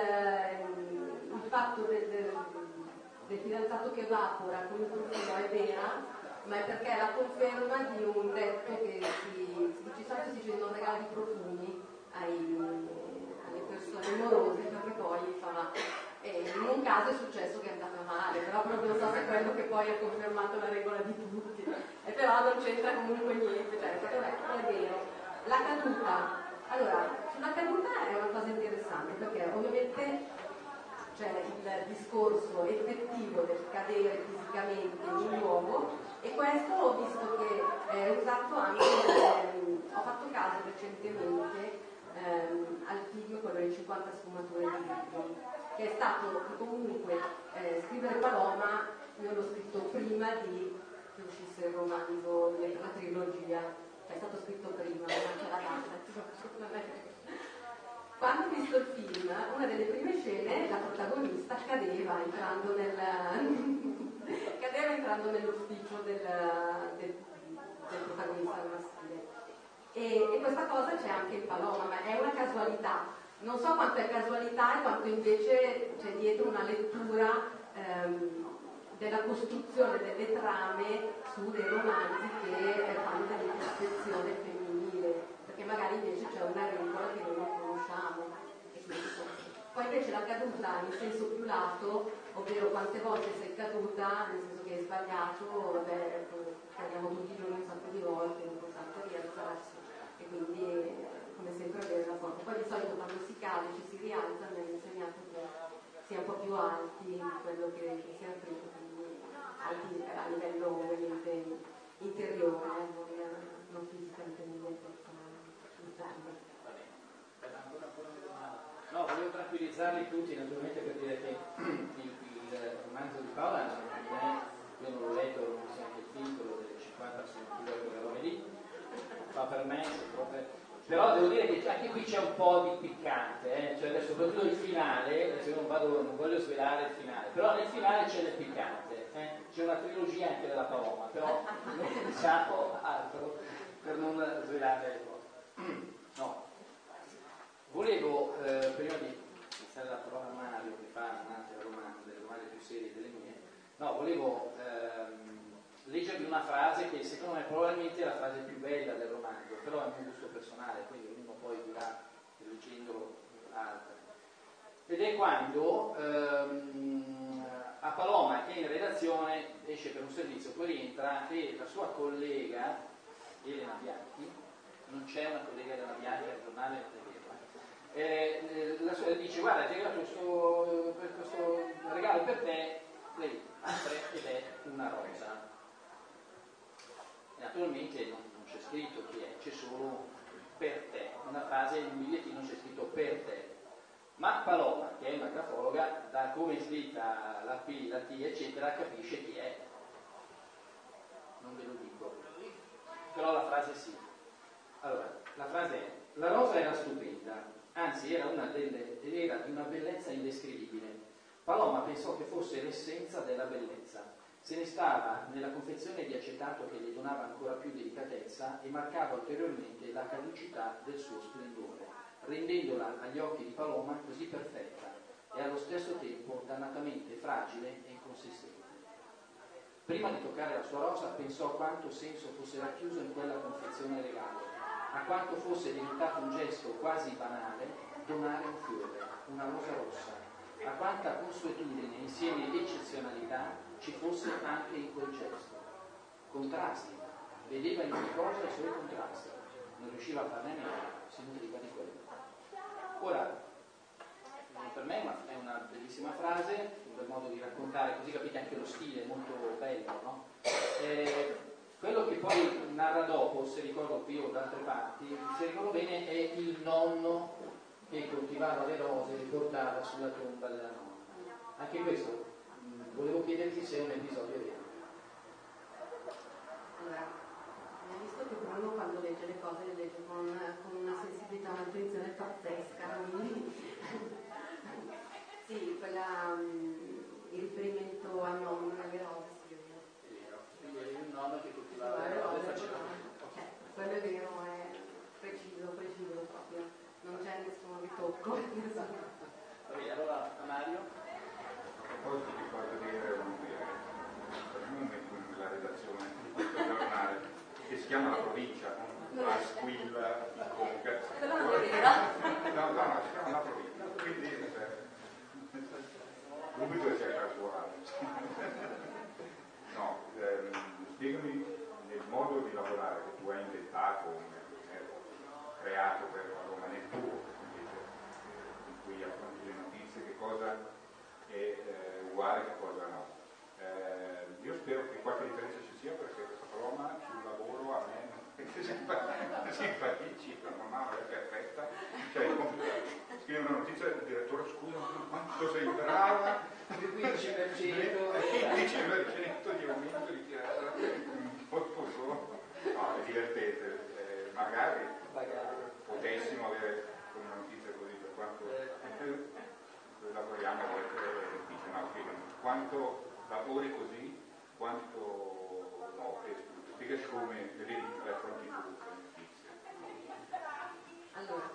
il fatto del, del, del fidanzato che evapora con il profumo è vera, ma è perché è la conferma di un detto che si, si dice sempre, si dice non regali profumi ai, alle persone morose, perché poi fa... E in un caso è successo che è andata male, però proprio non so se è quello che poi ha confermato la regola di tutti, e però non c'entra comunque niente, cioè vabbè, è vero. La caduta, allora, sulla caduta è una cosa interessante, perché ovviamente c'è il discorso effettivo del cadere fisicamente in un luogo, e questo ho visto che è usato anche, ehm, ho fatto caso recentemente ehm, al film quello delle cinquanta sfumature di Grigio, che è stato comunque eh, scrivere Paloma, io l'ho scritto prima di che uscisse il romanzo, la trilogia, cioè è stato scritto prima, non c'è la data. Quando ho visto il film, una delle prime scene, la protagonista cadeva entrando nel cadeva entrando nell'ufficio del, del, del protagonista maschile. E, e questa cosa c'è anche in Paloma, ma è una casualità. Non so quanto è casualità e quanto invece c'è dietro una lettura ehm, della costruzione delle trame su dei romanzi che fanno dell'introspezione femminile, perché magari invece c'è una regola che noi non conosciamo. E poi invece la caduta in senso più lato, ovvero quante volte sei caduta, nel senso che hai sbagliato, vabbè, cadiamo tutti i giorni un sacco di volte, è importante rialzarsi, e quindi come sempre avere la forza. Poi di solito quando si cade ci si rialza, mi hanno insegnato che si è un po' più alti di quello che, che si è prima, quindi alti a livello ovviamente interiore, non, non fisicamente personale.
No, volevo tranquillizzarli tutti naturalmente per dire che il, il romanzo di Paola non è, io non l'ho letto, non so anche il titolo delle cinquanta sfumature, quelle robe lì, fa per me, però devo dire che anche qui c'è un po' di piccante, eh? Cioè adesso soprattutto il finale, adesso io non, vado, non voglio svelare il finale, però nel finale c'è del piccante, eh? C'è una trilogia anche della Paloma, però non diciamo altro per non svelare le cose. No. Volevo, eh, prima di iniziare la parola a Mario che fa un'altra romanza, delle romanze più serie delle mie, no, volevo ehm, leggervi una frase che secondo me probabilmente è la frase più bella del romanzo, però è un mio gusto personale, quindi ognuno poi dirà leggendolo altre. Ed è quando ehm, a Paloma, che è in redazione, esce per un servizio, poi rientra e la sua collega Elena Bianchi, non c'è una collega della Bianchi al giornale, Eh, la sua dice: guarda, ti ho regalato questo, questo regalo per te. Lei apre ed è una rosa, e naturalmente non, non c'è scritto chi è, c'è solo per te, una frase in un bigliettino c'è per te. Ma Paloma, che è una grafologa, da come è scritta la P, la T, eccetera, capisce chi è. Non ve lo dico, però la frase sì. Allora, la frase è: la rosa era stupenda, anzi era, una delle, era di una bellezza indescrivibile. Paloma pensò che fosse l'essenza della bellezza. Se ne stava nella confezione di acetato che gli donava ancora più delicatezza e marcava ulteriormente la caducità del suo splendore, rendendola agli occhi di Paloma così perfetta e allo stesso tempo dannatamente fragile e inconsistente. Prima di toccare la sua rosa pensò a quanto senso fosse racchiuso in quella confezione regale, a quanto fosse diventato un gesto quasi banale donare un fiore, una rosa rossa, a quanta consuetudine insieme eccezionalità ci fosse anche in quel gesto. Contrasti, vedeva in ogni cosa i suoi contrasti, non riusciva a farne a meno, si nutriva di quello. Ora, per me è una bellissima frase, un bel modo di raccontare, così capite anche lo stile, molto bello, no? Eh, quello che poi narra dopo, se ricordo qui o da altre parti, se ricordo bene, è il nonno che coltivava le rose e le portava sulla tomba della nonna. Anche questo mh, volevo chiederti se è un episodio vero.
Allora, ho visto che Bruno quando legge le cose le legge con, con una sensibilità, un'attenzione pazzesca, quindi sì, quella, um, il riferimento al nonno alle rose, sì, è vero.
Quindi eri un nonno che coltivava le rose e faceva...
Eh, quello è vero, è preciso, preciso proprio, non c'è nessun ritocco.
Va bene, allora a Mario?
Poi ti ricordo dire un momento nella redazione di questo giornale che si chiama La Provincia, la Squilla, la Conca.
Quello non è vero?
No, no, no, si chiama La Provincia, quindi subito si è calcolato. No, ehm, spiegami nel modo di lavorare che tu hai inventato, eh, creato per Roma nel tuo, in cui affronti le notizie, che cosa è eh, uguale, che cosa no. Eh, io spero che qualche differenza ci sia, perché Roma sul lavoro a me simpaticci, non ha è perfetta, cioè scrive una notizia del direttore, scusa quanto sei brava,
il quindici per cento
il quindici per cento di aumento di tirata, no, è divertente, eh, magari, magari potessimo avere una notizia così, per quanto eh, lavoriamo a volte è difficile, no, spiegami quanto lavori così, quanto no, spiegaci come le vedi, le affronti tu le notizie.
Allora,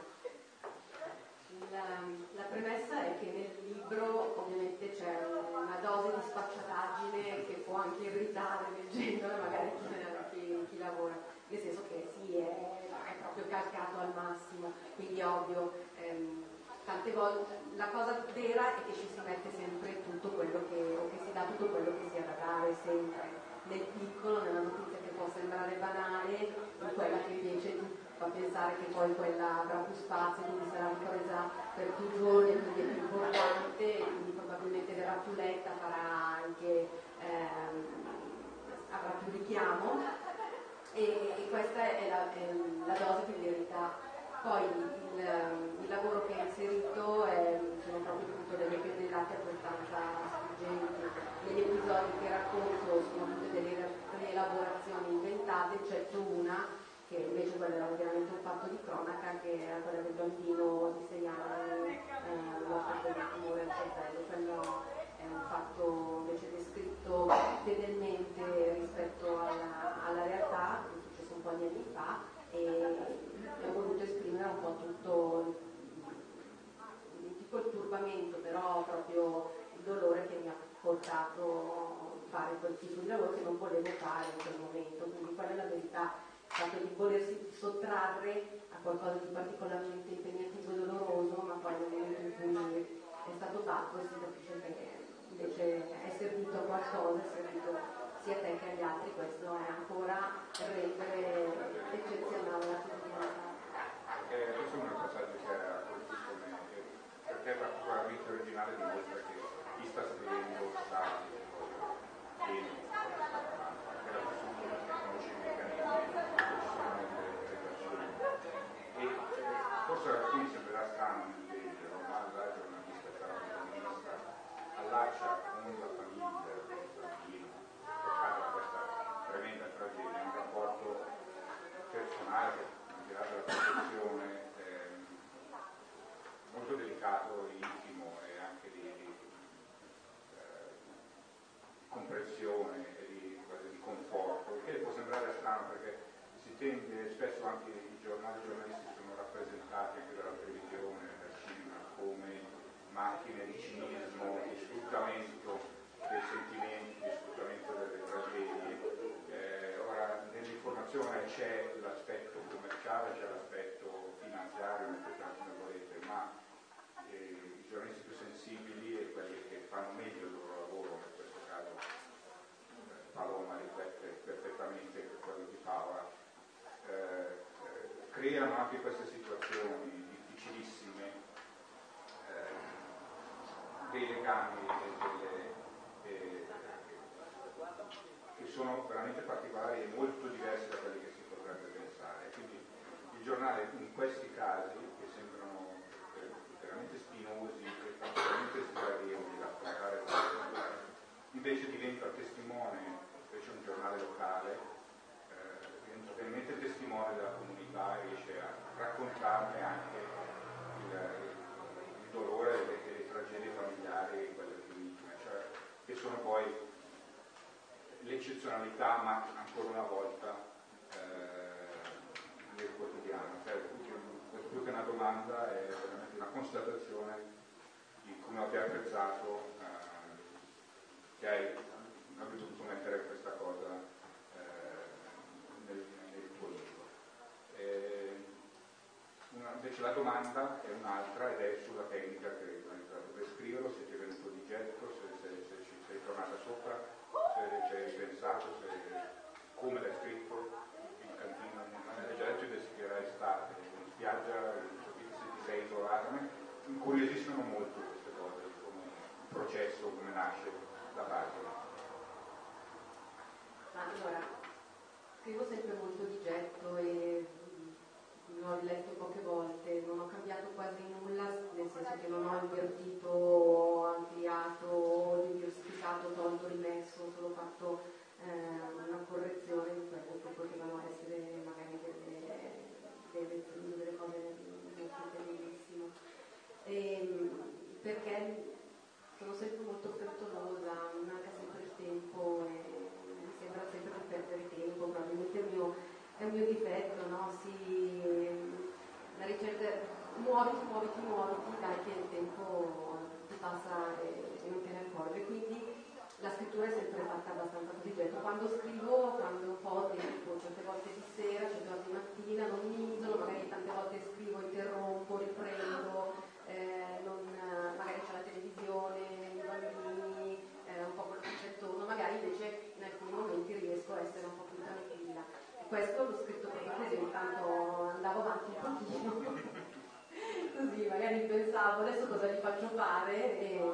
la, la premessa è che nel libro ovviamente c'è una dose di sfacciataggine che può anche irritare leggendola magari chi, chi, chi lavora, nel senso che sì, è, è proprio calcato al massimo, quindi ovvio, ehm, tante volte la cosa vera è che ci si mette sempre tutto quello che, o che si dà tutto quello che sia da dare, sempre nel piccolo, nella notizia che può sembrare banale, in quella che invece ti fa pensare che poi quella avrà più spazio, quindi sarà ripresa per più giorni, quindi è più importante, e quindi probabilmente verrà più letta, farà anche, ehm, avrà più richiamo, e, e questa è la, è la dose che mi irrita. Poi il, il lavoro che hai inserito è, sono proprio appunto delle pennellate abbastanza struggenti. Negli episodi che racconto sono tutte delle rielaborazioni inventate, eccetto una che invece quella era veramente un fatto di cronaca, che era quella del bambino di sei anni eh, morto per il tumore al cervello. Quello è un fatto invece descritto fedelmente rispetto alla, alla realtà, che è successo un po' di anni fa, e ho voluto esprimere un po' tutto, non dico il turbamento, però proprio il dolore che mi ha portato a fare quel tipo di lavoro che non volevo fare in quel momento. Quindi qual è la verità? Il fatto di volersi sottrarre a qualcosa di particolarmente impegnativo e doloroso, ma poi nel momento in cui è stato fatto si capisce che invece è servito a qualcosa, è servito sia a te che agli altri. Questo è ancora rendere eccezionale la quotidianità.
Eh, questo è un passaggio che ha colpito me, perché particolarmente originale dimostra che chi sta scrivendo sa bene che la persona conosce i meccanismi, ci sono delle relazioni, e forse a alcuni sembrerà strano c'erano anche queste situazioni difficilissime, eh, dei legami e delle, eh, che sono veramente particolari e molto diversi da quelli che si potrebbe pensare. Quindi il giornale in questi casi, che sembrano eh, veramente spinosi e particolarmente sgradevoli da affrontare, invece diventa testimone, invece un giornale locale, eh, diventa veramente testimone della comunità e riesce a raccontarne anche il, il dolore e le, le tragedie familiari, quelle più intime, cioè, che sono poi l'eccezionalità, ma ancora una volta eh, nel quotidiano. Cioè, più che una domanda è veramente una constatazione di come abbia apprezzato eh, che hai, abbia dovuto mettere questa cosa eh, nel, nel tuo libro. E una, invece la domanda è un'altra ed è sulla tecnica che hai usato per scriverlo, se ti è venuto di getto, se, se, se ci sei tornata sopra, se ci hai ripensato, se, come l'hai scritto, il cantino, hai già detto che era estate, in spiaggia, se ti sei isolata, mi incuriosiscono molto queste cose, come il processo, come nasce la pagina.
Ma allora, scrivo sempre molto di getto e l'ho riletto poche volte, non ho cambiato quasi nulla, nel senso che non ho invertito, ampliato, diversificato, tolto, rimesso, solo fatto eh, una correzione di quelle che potevano essere magari delle, delle, delle cose non scritte benissimo. E, perché sono sempre molto frettolosa, mi manca sempre il tempo e mi sembra sempre di perdere tempo, probabilmente è un mio, è un mio difetto, no? Si, la ricerca, muoviti, muoviti, muoviti, dai che il tempo ti passa e, e non te ne accorgi, quindi la scrittura è sempre fatta abbastanza così getto. Quando scrivo, quando un po' ho tempo, certe volte di sera, certe volte di mattina, non mi isolo, magari tante volte scrivo, interrompo, riprendo, eh, non, magari c'è la televisione, i bambini, eh, un po' quello che c'è attorno, magari invece in alcuni momenti riesco a essere un po' più tranquilla. E questo l'ho scritto proprio così, intanto andavo avanti un pochino, così magari pensavo adesso cosa gli faccio fare e,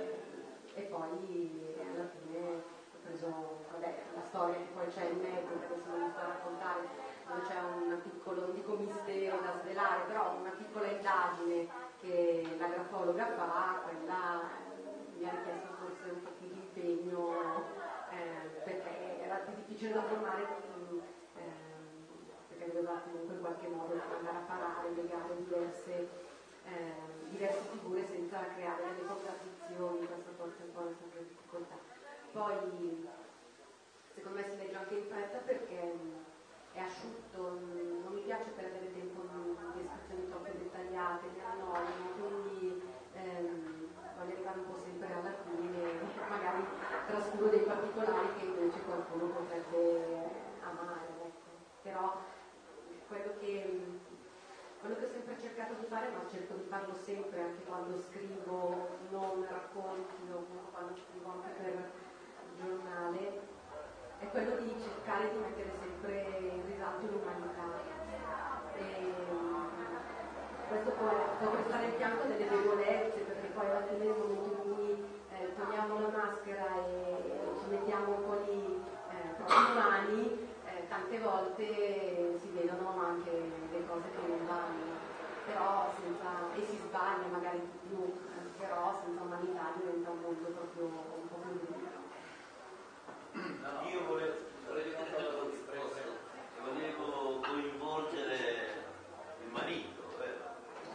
e poi alla fine ho preso, vabbè, la storia che poi c'è in me, perché adesso non mi sto a raccontare, dove c'è un piccolo, non dico mistero da svelare, però una piccola indagine che la grafologa fa, quella eh, mi ha richiesto forse un po' più di impegno eh, perché era più difficile da formare, eh, perché doveva comunque in qualche modo andare a parare, legare diverse, eh, diverse figure senza creare delle contraddizioni, questo forse è un po' una sempre difficoltà. Poi secondo me si legge anche in fretta perché è asciutto, non mi piace perdere tempo in descrizioni troppo dettagliate, mi annoiano, quindi ehm, voglio arrivare un po' sempre alla fine e magari trascuro dei particolari che invece qualcuno potrebbe amare, ecco. Però quello che, quello che ho sempre cercato di fare, ma cerco di farlo sempre anche quando scrivo non racconti o quando scrivo anche per il giornale, è quello di cercare di mettere sempre in risalto l'umanità. E questo può, può prestare in fianco delle debolezze, perché poi alla fine nel momento in cui eh, togliamo la maschera e ci mettiamo un po' di eh, propri umani, eh, tante volte si vedono anche le cose che non vanno, però senza, e si sbaglia magari di più, eh, però senza umanità diventa un mondo proprio un po' più brutto.
Io volevo, volevo coinvolgere il marito, vero?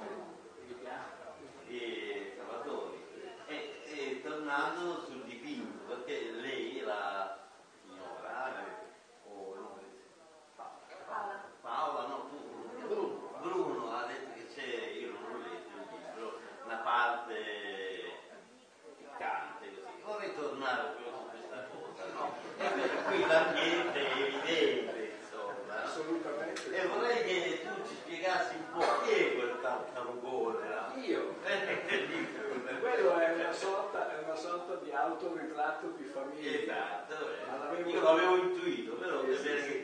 E Salvatori, e, e tornando sul dipinto, perché lei, la signora, o no, Paola, Paola no, Bruno, Bruno ha detto che c'è, io non ho letto il libro, una parte piccante così. Vorrei tornare su questa cosa, no? Qui l'ambiente è evidente, insomma.
Assolutamente.
E vorrei che tu ci spiegassi un po' chi è quel tartarugone là.
Io? Quello è una sorta, è una sorta di autoritratto di famiglia.
Esatto, eh.
Ma l'avevo...
Io l'avevo intuito, però
sì,
deve
sì,
essere
sì.
che...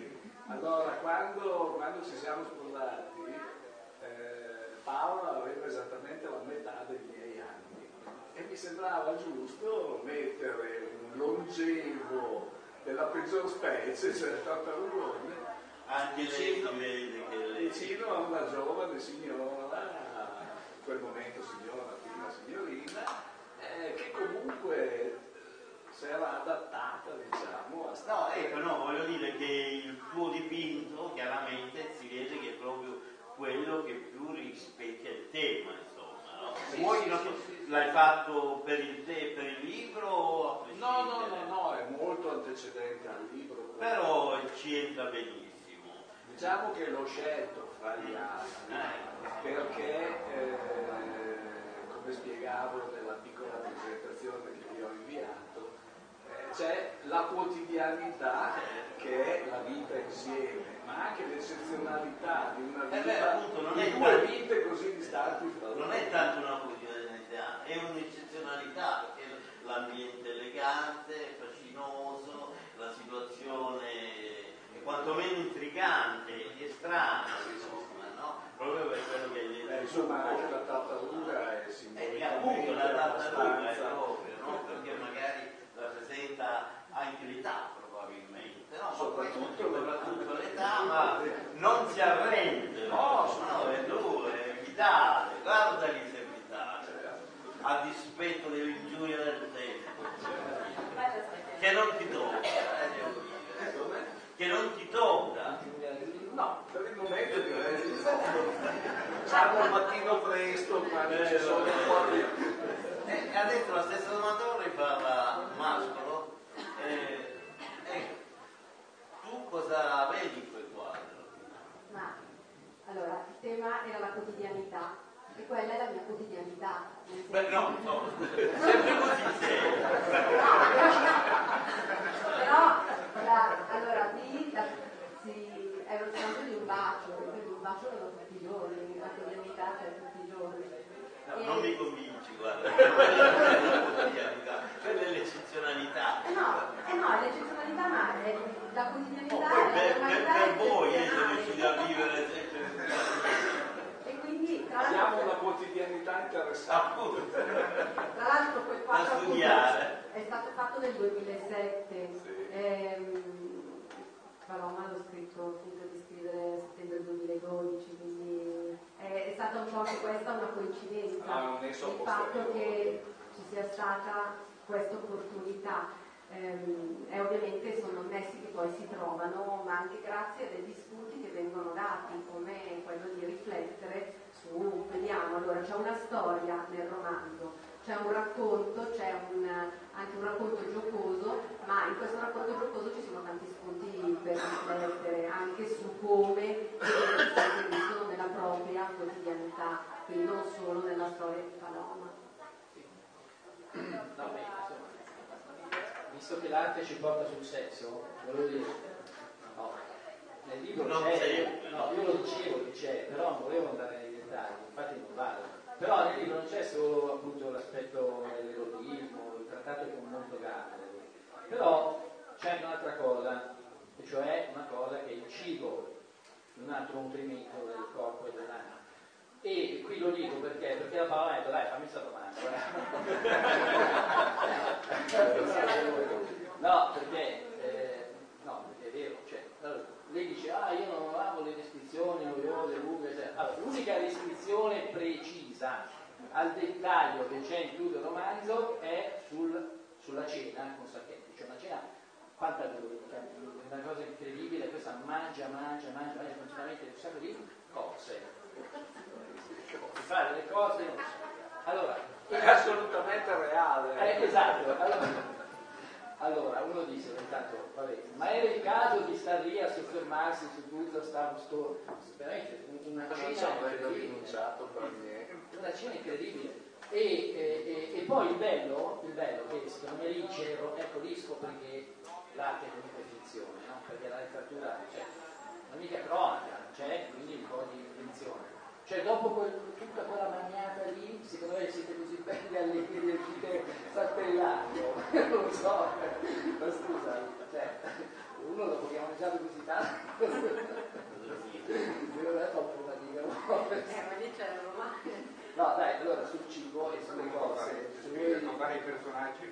Allora, quando, quando ci siamo sposati, eh, Paola aveva esattamente la metà dei miei anni e mi sembrava giusto mettere un longevo della peggior specie, cioè il tartarugone,
anche
vicino,
lei si vede che lei...
vicino a una giovane signora, in quel momento signora, prima signorina, eh, che comunque si era adattata, diciamo, a
No, ecco, no, voglio dire che il tuo dipinto chiaramente si vede che è proprio quello che più rispecchia il tema, insomma, no?
Sì,
Vuoi,
sì,
no,
sì, sì.
l'hai fatto per il te, per il libro o a
No, no, no, no, è molto antecedente al libro.
Però ci entra benissimo.
Diciamo che l'ho scelto fra gli altri perché, eh, come spiegavo nella piccola presentazione che vi ho inviato, eh, c'è la quotidianità che è la vita insieme, ma anche l'eccezionalità di una vita,
eh beh, appunto, non
di
è
due
tanto,
vite così distanti fra loro.
non è tanto una quotidianità, è un'eccezionalità, perché l'ambiente elegante, fascinoso, la situazione è quantomeno intrigante e strana, insomma, no? Proprio per quello che hai detto.
Eh, insomma, anche la tartaruga è
E appunto la tartaruga è
abbastanza...
proprio, no? Perché magari rappresenta anche l'età probabilmente, no? Soprattutto, soprattutto l'età, ma non si arrende, no? No, è duro, è vitale, guarda lì se è vitale, a dispetto dell'ingiuria del tempo, che non ti tocca, eh, devo dire, che non ti tocca.
No, per il momento direi di no. Salvo al mattino presto, quando ci sono un po' di...
E adesso la stessa domanda vorrei farla Mascolo. Eh, eh, tu cosa vedi in quel quadro?
Ma allora, il tema era la quotidianità e quella è la mia quotidianità.
Beh, no, no, sempre così sei.
Però, la, allora, qui la, si, è lo scambio di un bacio, quindi un bacio lo do tutti i giorni, la quotidianità c'è tutti i giorni.
No,
e...
non mi convinci, guarda, quella è l'eccezionalità.
Eh no, eh no, è l'eccezionalità, ma è la quotidianità
Oh,
è
poi
la
per,
normalità
per, per voi se
eccezionale.
riuscite a vivere sempre.
E quindi, tra
Abbiamo
l'altro,
una quotidianità interessante.
Appunto.
tra l'altro quel quadro
Da
appunto
studiare.
è stato fatto nel duemilasette.
Sì.
Ehm, Paloma l'ho scritto, ho finito di scrivere a settembre duemiladodici, quindi è, è stata un po' anche questa una coincidenza,
Ah, non è solo
il fatto
posteriore.
che ci sia stata questa opportunità. Ehm, e ovviamente sono nessi che poi si trovano, ma anche grazie a degli spunti che vengono dati, come quello di riflettere su, vediamo, allora c'è una storia nel romanzo, c'è un racconto, c'è un, anche un racconto giocoso, ma in questo racconto giocoso ci sono tanti spunti per riflettere anche su come i si inseriscono nella propria quotidianità, quindi non solo nella storia di Paloma.
No, beh, insomma, visto che l'arte ci porta sul sesso, volevo dire, no, nel libro
Non
c'è,
sempre,
no, io lo dicevo che c'è, però non volevo andare nei dettagli, infatti non vado. Però nel libro non c'è solo appunto l'aspetto dell'erotismo, il trattato è con molto grande, però c'è anche un'altra cosa, e cioè una cosa che è il cibo, un altro nutrimento del corpo e dell'anima. E qui lo dico perché? Perché la Paola ha detto dai fammi questa domanda. No, perché, eh, no, perché è vero, cioè, allora, lei dice ah io non amo le descrizioni noiose, lunghe, cioè, allora, l'unica descrizione precisa al dettaglio che c'è in tutto il romanzo è sul, sulla cena con Sacchetti, cioè una cena quanta dura, una cosa incredibile, questa mangia, mangia, mangia, mangia continuamente un sacco di cose. Si fa delle cose, allora
È assolutamente reale.
eh, esatto, allora, allora uno dice intanto, vabbè, ma era il caso di star lì a soffermarsi su tutto sta, sto, veramente una
Non
cena
ci avrebbe
incredibile,
rinunciato per niente.
una cena incredibile e, e, e, e poi il bello, il bello che secondo me lì dicevo, ecco lì scopri che l'arte è comunque finzione, no? Perché la letteratura c'è una mica cronaca, c'è quindi un po' di finzione. Cioè dopo quel, tutta quella magnata lì, secondo me siete così belli allegri e siete saltellando, non lo so, ma scusa, cioè, uno lo vogliamo già così tanto. Devo dare un po' fatica.
Eh, ma lì c'è la romana.
No, dai, allora sul cibo e sulle cose.
Non fare i personaggi,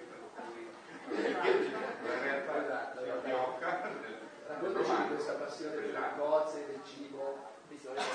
in realtà si abbiocca.
Raccontaci di questa passione delle cozze, del cibo, visto che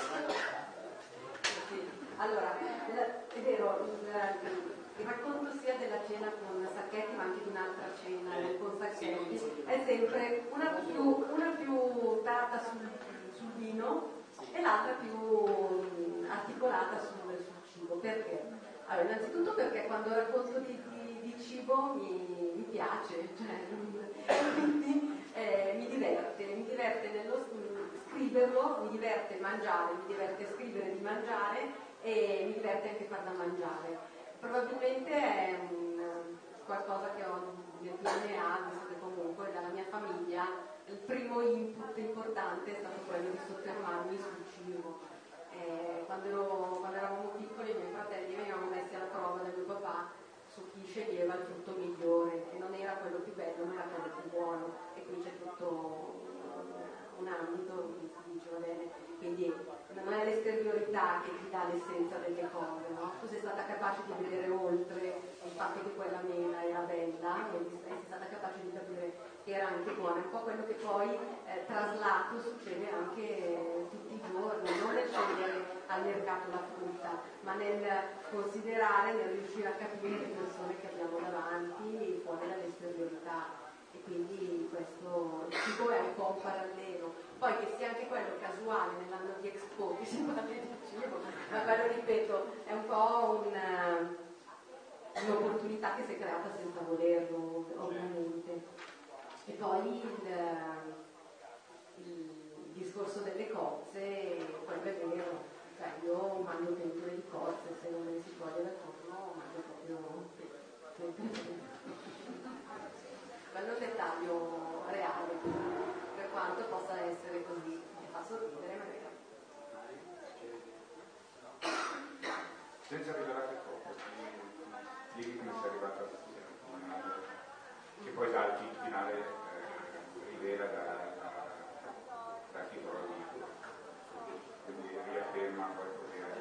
sì. Allora, è vero, il, il racconto sia della cena con Sacchetti ma anche di un'altra cena eh, con Sacchetti sì, è sempre una più, una più data sul, sul vino e l'altra più articolata sul, sul cibo. Perché? Allora, innanzitutto perché quando racconto di, di, di cibo mi, mi piace, cioè, quindi eh, mi diverte, mi diverte nello scriverlo, mi diverte mangiare, mi diverte scrivere di mangiare e mi diverte anche far da mangiare. Probabilmente è un, qualcosa che ho nel D N A, visto che comunque dalla mia famiglia il primo input importante è stato quello di soffermarmi sul cibo. Eh, quando, ero, quando eravamo piccoli i miei fratelli venivano messi alla prova da mio papà su chi sceglieva il frutto migliore, che non era quello più bello ma era quello più buono, e qui c'è tutto un ambito in cui dice va bene, quindi non è l'esteriorità che ti dà l'essenza delle cose, no? Tu sei stata capace di vedere oltre il fatto che quella mela era bella e sei stata capace di capire che era anche buona, un po' quello che poi eh, traslato succede anche eh, tutti i giorni, non nel scegliere al mercato la frutta, ma nel considerare, nel riuscire a capire le persone che abbiamo davanti fuori dall'esteriorità. E quindi questo il cibo è un po' un parallelo, poi che sia anche quello casuale nell'anno di Expo che si parla di cibo, ma quello ripeto è un po' un, un'opportunità che si è creata senza volerlo ovviamente. E poi il, il discorso delle cozze, quello è vero, cioè io mangio penture di cozze, se non me ne si toglie dal forno mangio proprio penture. Quello è un dettaglio reale, per quanto possa essere così, mi fa sorridere, ma è vero.
Senza rivelare troppo, ieri come sei arrivata stasera, che poi dà il finale eh, rivela da, da, da titolo al libro, quindi riafferma poi il potere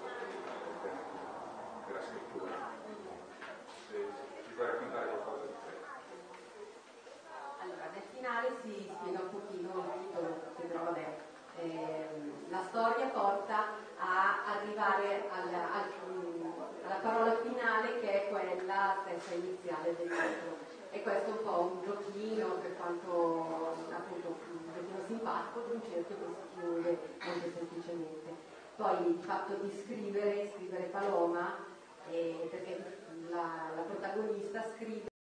della scrittura. Se, se ci puoi raccontare qualcosa di te?
Allora, nel finale si spiega un pochino il titolo, che però vabbè, eh, la storia porta a arrivare alla, alla parola finale che è quella stessa iniziale del libro. E questo è un po' un giochino, per quanto appunto un giochino simpatico, di un cerchio che si chiude molto semplicemente. Poi il fatto di scrivere, scrivere Paloma, eh, perché la, la protagonista scrive